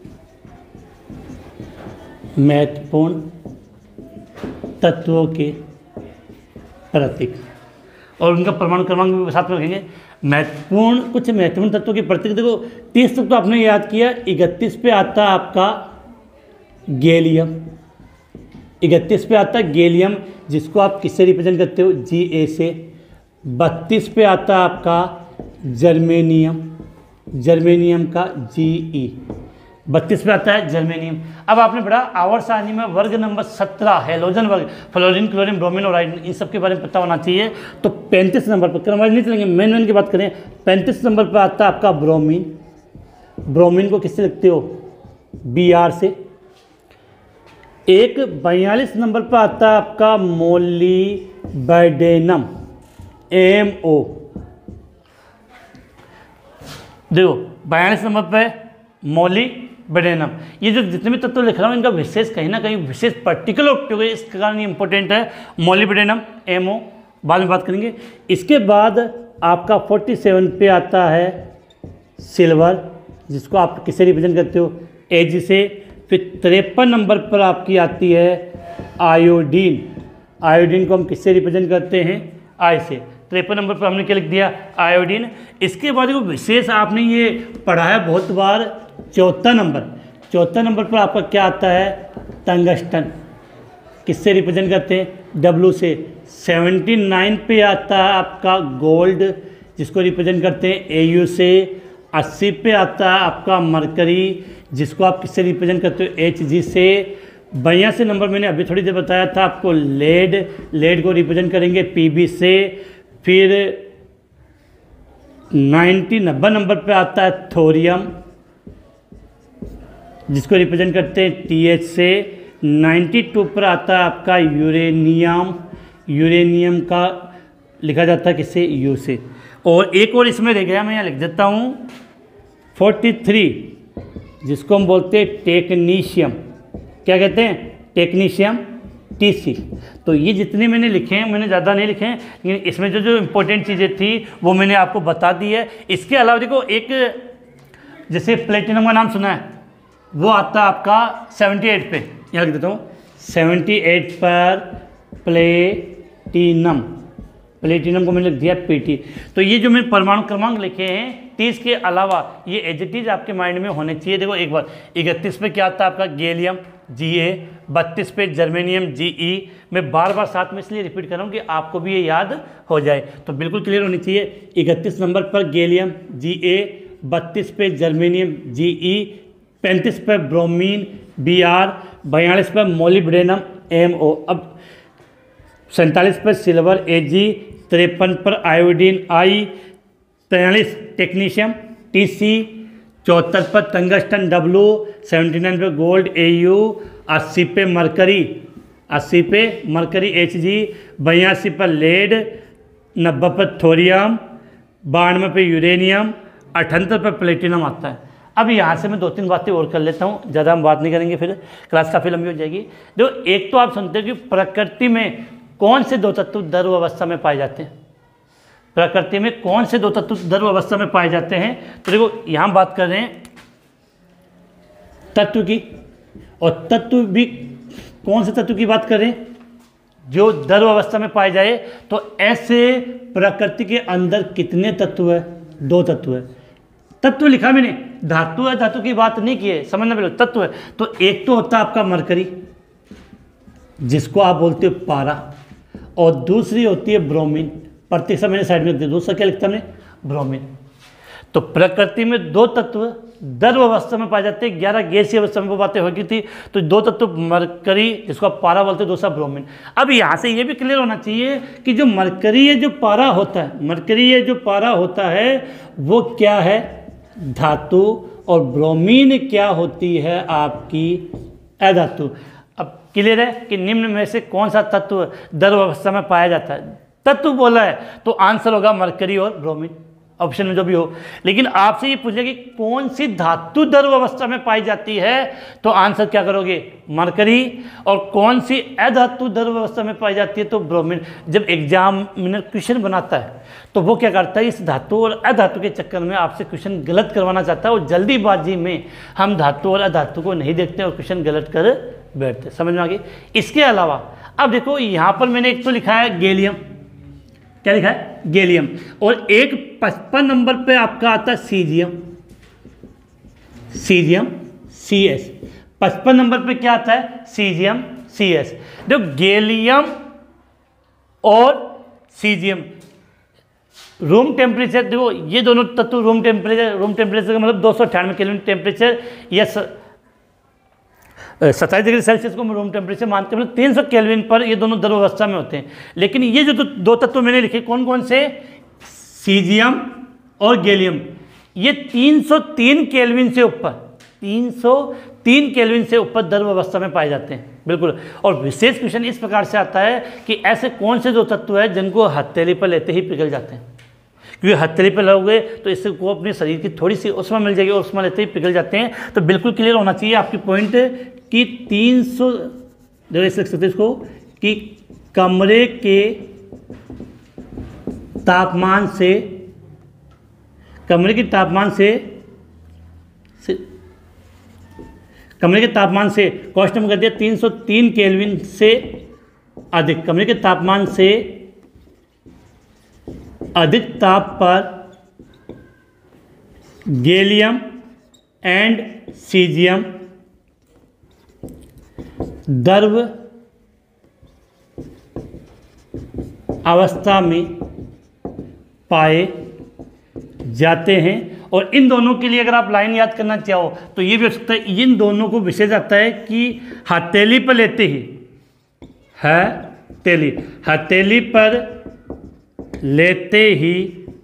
महत्वपूर्ण तत्वों के प्रतीक और उनका परमाणु क्रमांक भी साथ में रखेंगे। महत्वपूर्ण कुछ महत्वपूर्ण तत्वों के प्रतीक देखो, तीस तक तो आपने याद किया, इकतीस पे आता है आपका गैलियम, इकतीस पे आता है गैलियम जिसको आप किससे रिप्रेजेंट करते हो, जी ए से। बत्तीस पे आता है आपका जर्मेनियम, जर्मेनियम का जी ई, बत्तीस पे आता है जर्मेनियम। अब आपने पढ़ा आवर्त सारणी में वर्ग नंबर सत्रह हेलोजन वर्ग, फ्लोरीन, क्लोरीन, ब्रोमीन और आयोडीन, इन सब के बारे में पता होना चाहिए। तो पैंतीस नंबर पर क्रमवार नहीं चलेंगे, मेन मेन की बात करें, पैंतीस नंबर पर आता है आपका ब्रोमीन, ब्रोमीन को किससे लिखते हो, बी आर से। एक बयालीस नंबर पर आता है आपका मोलिब्डेनम, एम ओ। देखो बयालीस नंबर पे मोलिब्डेनम, ये जो जितने भी तत्व लिख रहा हूँ इनका विशेष कहीं ना कहीं विशेष पर्टिकुलर उपयोग है, इस कारण ये इंपॉर्टेंट है। मोलिब्डेनम, एमओ, बाद में बात करेंगे। इसके बाद आपका सैंतालीस पे आता है सिल्वर, जिसको आप किससे रिप्रेजेंट करते हो, एज से। फिर तिरपन नंबर पर आपकी आती है आयोडीन, आयोडीन को हम किससे रिप्रेजेंट करते हैं, आई से। तिरपन नंबर पर हमने क्या लिख दिया, आयोडीन। इसके बाद वो विशेष आपने ये पढ़ा है बहुत बार, चौथा नंबर, चौथा नंबर पर आपका क्या आता है, टंगस्टन, किससे रिप्रेजेंट करते हैं, डब्ल्यू से। सेवेंटी नाइन पे आता है आपका गोल्ड, जिसको रिप्रेजेंट करते हैं ए यू से। अस्सी पे आता है आपका मरकरी, जिसको आप किससे रिप्रेजेंट करते हो, एच जी से। बयासी नंबर मैंने अभी थोड़ी देर बताया था आपको लेड, लेड को रिप्रेजेंट करेंगे पी बी से। फिर नाइन्टी नब्बे नंबर पे आता है थोरियम, जिसको रिप्रेजेंट करते हैं टी एच से। बानवे पर आता है आपका यूरेनियम, यूरेनियम का लिखा जाता है किससे, यू से। और एक और इसमें रह गया, मैं यहाँ लिख देता हूँ तैंतालीस, जिसको हम बोलते हैं टेक्नीशियम, क्या कहते हैं, टेक्नीशियम, टीसी। तो ये जितने मैंने लिखे हैं, मैंने ज़्यादा नहीं लिखे हैं, लेकिन इसमें जो जो इम्पोर्टेंट चीज़ें थी वो मैंने आपको बता दी है। इसके अलावा देखो एक जैसे प्लेटिनम का नाम सुना है, वो आता है आपका अठहत्तर पे, यहाँ लिख देता हूँ अठहत्तर पर प्लेटिनम, प्लेटिनम को मैंने लिख दिया पीटी। तो ये जो मैंने परमाणु क्रमांक लिखे हैं तीस के अलावा ये एजिटीज आपके माइंड में होने चाहिए। देखो एक बार इकतीस पे क्या आता है आपका गैलियम, जी ए। बत्तीस पे जर्मेनियम, जी ई। मैं बार बार साथ में इसलिए रिपीट कर रहा हूँ कि आपको भी ये याद हो जाए, तो बिल्कुल क्लियर होनी चाहिए। इकतीस नंबर पर गैलियम, जी ए। बत्तीस पे जर्मेनियम, जी ई। पैंतीस पर ब्रोमीन, बी आर। बयालीस पर मोलिब्डेनम, एम ओ। अब सैंतालीस पर सिल्वर, ए जी। तिरपन पर आयोडीन, आई। तैंतालीस टेक्नीशियम, टी सी। चौहत्तर पर टंगस्टन, डब्लू। सेवेंटी नाइन पर गोल्ड, ए यू। अस्सी पे मरकरी, अस्सी पे मरकरी, एच जी। बयासी पर लेड। नब्बे पर थोरियम। बानवे पे यूरेनियम। अठहत्तर पर प्लेटिनम आता है। अब यहाँ से मैं दो तीन बातें और कर लेता हूँ, ज़्यादा हम बात नहीं करेंगे, फिर क्लास काफ़ी लंबी हो जाएगी। जो एक तो आप सुनते हो कि प्रकृति में कौन से दो तत्व द्रव अवस्था में पाए जाते हैं, प्रकृति में कौन से दो तत्व द्रव अवस्था में पाए जाते हैं। तो देखो यहाँ बात कर रहे हैं तत्व की, और तत्व भी कौन से तत्व की बात कर रहे हैं, जो द्रव अवस्था में पाए जाए। तो ऐसे प्रकृति के अंदर कितने तत्व है, दो तत्व है। तत्व लिखा मैंने, धातु है, धातु की बात नहीं की है, समझना पहले, तत्व है। तो एक तो होता है आपका मरकरी, जिसको आप बोलते हो पारा, और दूसरी होती है ब्रोमीन, प्रतीक से मैंने साइड में लिख दिया। दूसरा क्या लिखता हमने, ब्रोमीन। तो प्रकृति में दो तत्व द्रव अवस्था में पाए जाते हैं, ग्यारह गैसीय अवस्था में वो बातें होगी थी। तो दो तत्व मरकरी जिसको आप पारा बोलते हैं, दूसरा ब्रोमीन। अब यहाँ से ये भी क्लियर होना चाहिए कि जो मरकरी है जो पारा होता है, मरकरी है जो पारा होता है वो क्या है, धातु, और ब्रोमीन क्या होती है आपकी अधातु। अब क्लियर है कि निम्न में से कौन सा तत्व द्रव अवस्था में पाया जाता है। तत्व बोला है तो आंसर होगा मरकरी और ब्रोमीन, ऑप्शन में जो भी हो। लेकिन आपसे ये पूछे कि कौन सी धातु द्रव अवस्था में पाई जाती है, तो आंसर क्या करोगे, मरकरी। और कौन सी अधातु द्रव अवस्था में पाई जाती है, तो ब्रोमीन। जब एग्जामिनर क्वेश्चन बनाता है तो वो क्या करता है, इस धातु और अधातु के चक्कर में आपसे क्वेश्चन गलत करवाना चाहता है, और जल्दीबाजी में हम धातु और अधातु को नहीं देखते और क्वेश्चन गलत कर बैठते। समझ में आ गई। इसके अलावा अब देखो यहाँ पर मैंने एक तो लिखा है गैलियम, क्या लिखा है, गैलियम। और एक पचपन नंबर पे आपका आता है सीजियम, सीजियम सी एस। पचपन नंबर पे क्या आता है, सीजियम सी एस। देखो गैलियम और सीजियम रूम टेम्परेचर, देखो ये दोनों तत्व रूम टेम्परेचर, रूम टेम्परेचर का मतलब दो सौ अठानवे केल्विन टेम्परेचर या सत्ताईस डिग्री सेल्सियस को हम रूम टेम्परेचर मानते हैं, मतलब तीन सौ केल्विन पर ये दोनों द्रव अवस्था में होते हैं। लेकिन ये जो दो तत्व मैंने लिखे कौन कौन से, सीजियम और गैलियम, ये तीन सौ तीन केल्विन से ऊपर, तीन सौ तीन केल्विन से ऊपर द्रव अवस्था में पाए जाते हैं। बिल्कुल। और विशेष क्वेश्चन इस प्रकार से आता है कि ऐसे कौन से दो तत्व है जिनको हथेली पर लेते ही पिघल जाते हैं, क्योंकि हथेली पर लगोगे तो इससे को अपने शरीर की थोड़ी सी उष्मा मिल जाएगी और उष्मा लेते ही पिघल जाते हैं। तो बिल्कुल क्लियर होना चाहिए आपकी पॉइंट कि तीन सौ इसको कि कमरे के तापमान से, कमरे के तापमान से, से कमरे के तापमान से क्वेश्चन में कर दिया तीन सौ तीन केल्विन से अधिक, कमरे के तापमान से अधिक ताप पर गैलियम एंड सीजियम द्रव अवस्था में पाए जाते हैं। और इन दोनों के लिए अगर आप लाइन याद करना चाहो तो ये भी हो सकता है, इन दोनों को विशेष आता है कि हथेली पर लेते ही, हथेली हथेली पर लेते ही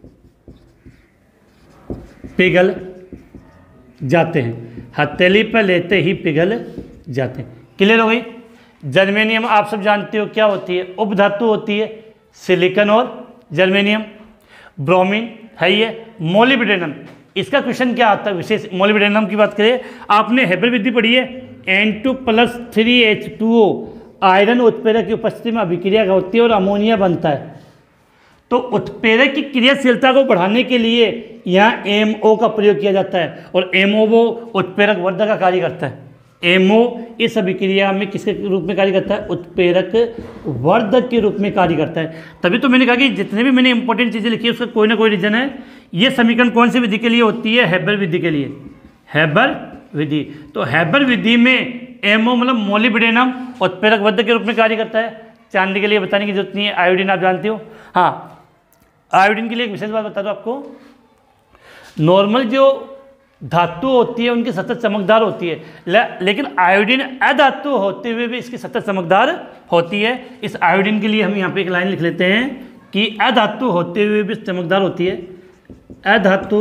पिघल जाते हैं, हथेली पर लेते ही पिघल जाते हैं। क्लियर हो गई। जर्मेनियम आप सब जानते हो क्या होती है, उपधातु होती है, सिलिकॉन और जर्मेनियम। ब्रोमीन है ये, मोलिब्डेनम, इसका क्वेश्चन क्या आता है विशेष, मोलिब्डेनम की बात करें, आपने हेबर विधि पढ़ी है, N two plus three H two O iron उत्प्रेरक की उपस्थिति में अभिक्रिया होती है और अमोनिया बनता है। तो उत्प्रेरक की क्रियाशीलता को बढ़ाने के लिए यहाँ एम ओ का प्रयोग किया जाता है, और एम ओ वो उत्प्रेरक वर्धक का कार्य करता है। एम ओ इस अभिक्रिया में किसके रूप में कार्य करता है, उत्प्रेरक वर्धक के रूप में कार्य करता है। तभी तो मैंने कहा कि जितने भी मैंने इंपॉर्टेंट चीज़ें लिखी है उसका कोई ना कोई रीजन है। ये समीकरण कौन सी विधि के लिए होती है, हेबर विधि के लिए, हेबर विधि। तो हेबर विधि में एम ओ मतलब मोलिब्डेनम उत्प्रेरक वर्धक के रूप में कार्य करता है। चांदी के लिए बताने की जरूरत नहीं है, आयोडीन आप जानते हो। हाँ, आयोडीन के लिए एक विशेष बात बता दो आपको, नॉर्मल जो धातु होती है उनकी सतह चमकदार होती है, ले, लेकिन आयोडीन अधातु होते हुए भी इसकी सतह चमकदार होती है। इस आयोडीन के लिए हम यहाँ पे एक लाइन लिख लेते हैं कि अधातु होते हुए भी चमकदार होती है, अधातु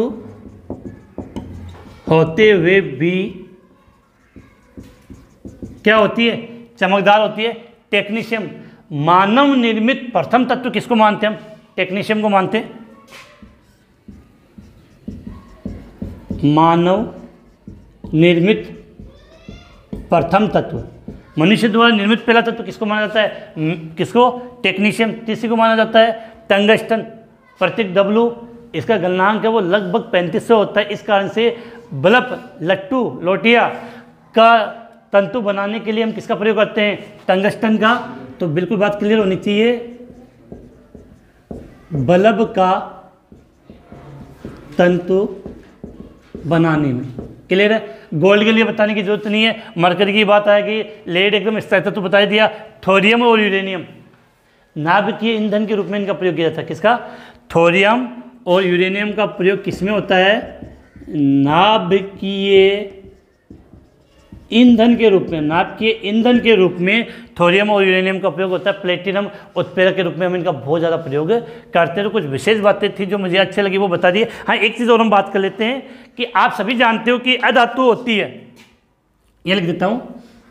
होते हुए भी क्या होती है, चमकदार होती है। टेक्नीशियम, मानव निर्मित प्रथम तत्व किसको मानते हैं हम, टेक्नीशियम को मानते हैं। मानव निर्मित प्रथम तत्व, मनुष्य द्वारा निर्मित पहला तत्व किसको माना जाता है, किसको, टेक्नीशियम। तीसरे को माना जाता है टंगस्टन, प्रतीक डब्लू, इसका गलनांक है वो लगभग पैंतीस सौ होता है। इस कारण से बल्ब, लट्टू, लोटिया का तंतु बनाने के लिए हम किसका प्रयोग करते हैं, टंगस्टन का। तो बिल्कुल बात क्लियर होनी चाहिए, बल्ब का तंतु बनाने में। क्लियर है। गोल्ड के लिए बताने की जरूरत नहीं है। मरकरी की बात आएगी, लेड एकदम स्थायी तत्व बता दिया। थोरियम और यूरेनियम नाभिकीय ईंधन के रूप में इनका प्रयोग किया जाता है। किसका? थोरियम और यूरेनियम का प्रयोग किसमें होता है? नाभिकीय ईंधन के रूप में। नाभिकीय ईंधन के रूप में थोरियम और यूरेनियम का प्रयोग होता है। प्लेटिनम उत्प्रेरक के रूप में हम इनका बहुत ज़्यादा प्रयोग करते हैं। तो कुछ विशेष बातें थी जो मुझे अच्छी लगी वो बता दिए। हाँ, एक चीज़ और हम बात कर लेते हैं कि आप सभी जानते हो कि अधातु होती है, ये लिख देता हूँ,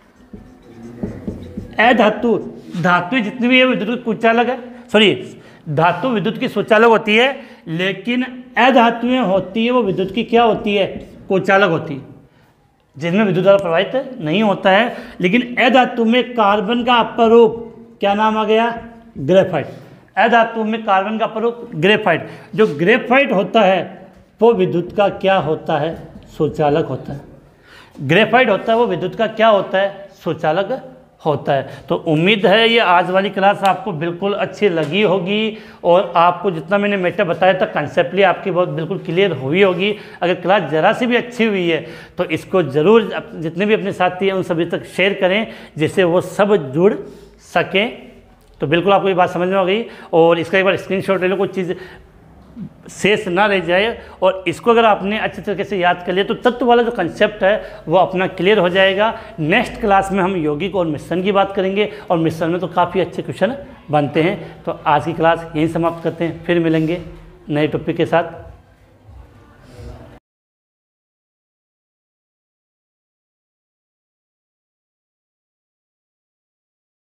अधातु धातु जितनी भी है विद्युत की कुचालक है, सॉरी धातु विद्युत की सुचालक होती है, लेकिन अधातुएं होती है वो विद्युत की क्या होती है? कुचालक होती है, जिनमें विद्युत द्वारा प्रभावित नहीं होता है। लेकिन अधातु में कार्बन का अपरूप क्या नाम आ गया? ग्रेफाइट। अधातु में कार्बन का अपरूप ग्रेफाइट। जो ग्रेफाइट होता है वो विद्युत का क्या होता है? सुचालक होता है। ग्रेफाइट होता है वो विद्युत का क्या होता है? सुचालक होता है। तो उम्मीद है ये आज वाली क्लास आपको बिल्कुल अच्छी लगी होगी और आपको जितना मैंने मैटर बताया था कंसेप्टली आपकी बहुत बिल्कुल क्लियर हुई होगी। अगर क्लास ज़रा सी भी अच्छी हुई है तो इसको ज़रूर जितने भी अपने साथी हैं उन सभी तक शेयर करें, जिससे वो सब जुड़ सकें। तो बिल्कुल आपको ये बात समझ में आ गई और इसका एक बार स्क्रीनशॉट ले लो, कुछ चीज़ शेष ना रह जाए। और इसको अगर आपने अच्छे तरीके से याद कर लिया तो तत्व वाला जो कंसेप्ट है वो अपना क्लियर हो जाएगा। नेक्स्ट क्लास में हम यौगिक और मिश्रण की बात करेंगे और मिश्रण में तो काफ़ी अच्छे क्वेश्चन बनते हैं। तो आज की क्लास यहीं समाप्त करते हैं, फिर मिलेंगे नए टॉपिक के साथ।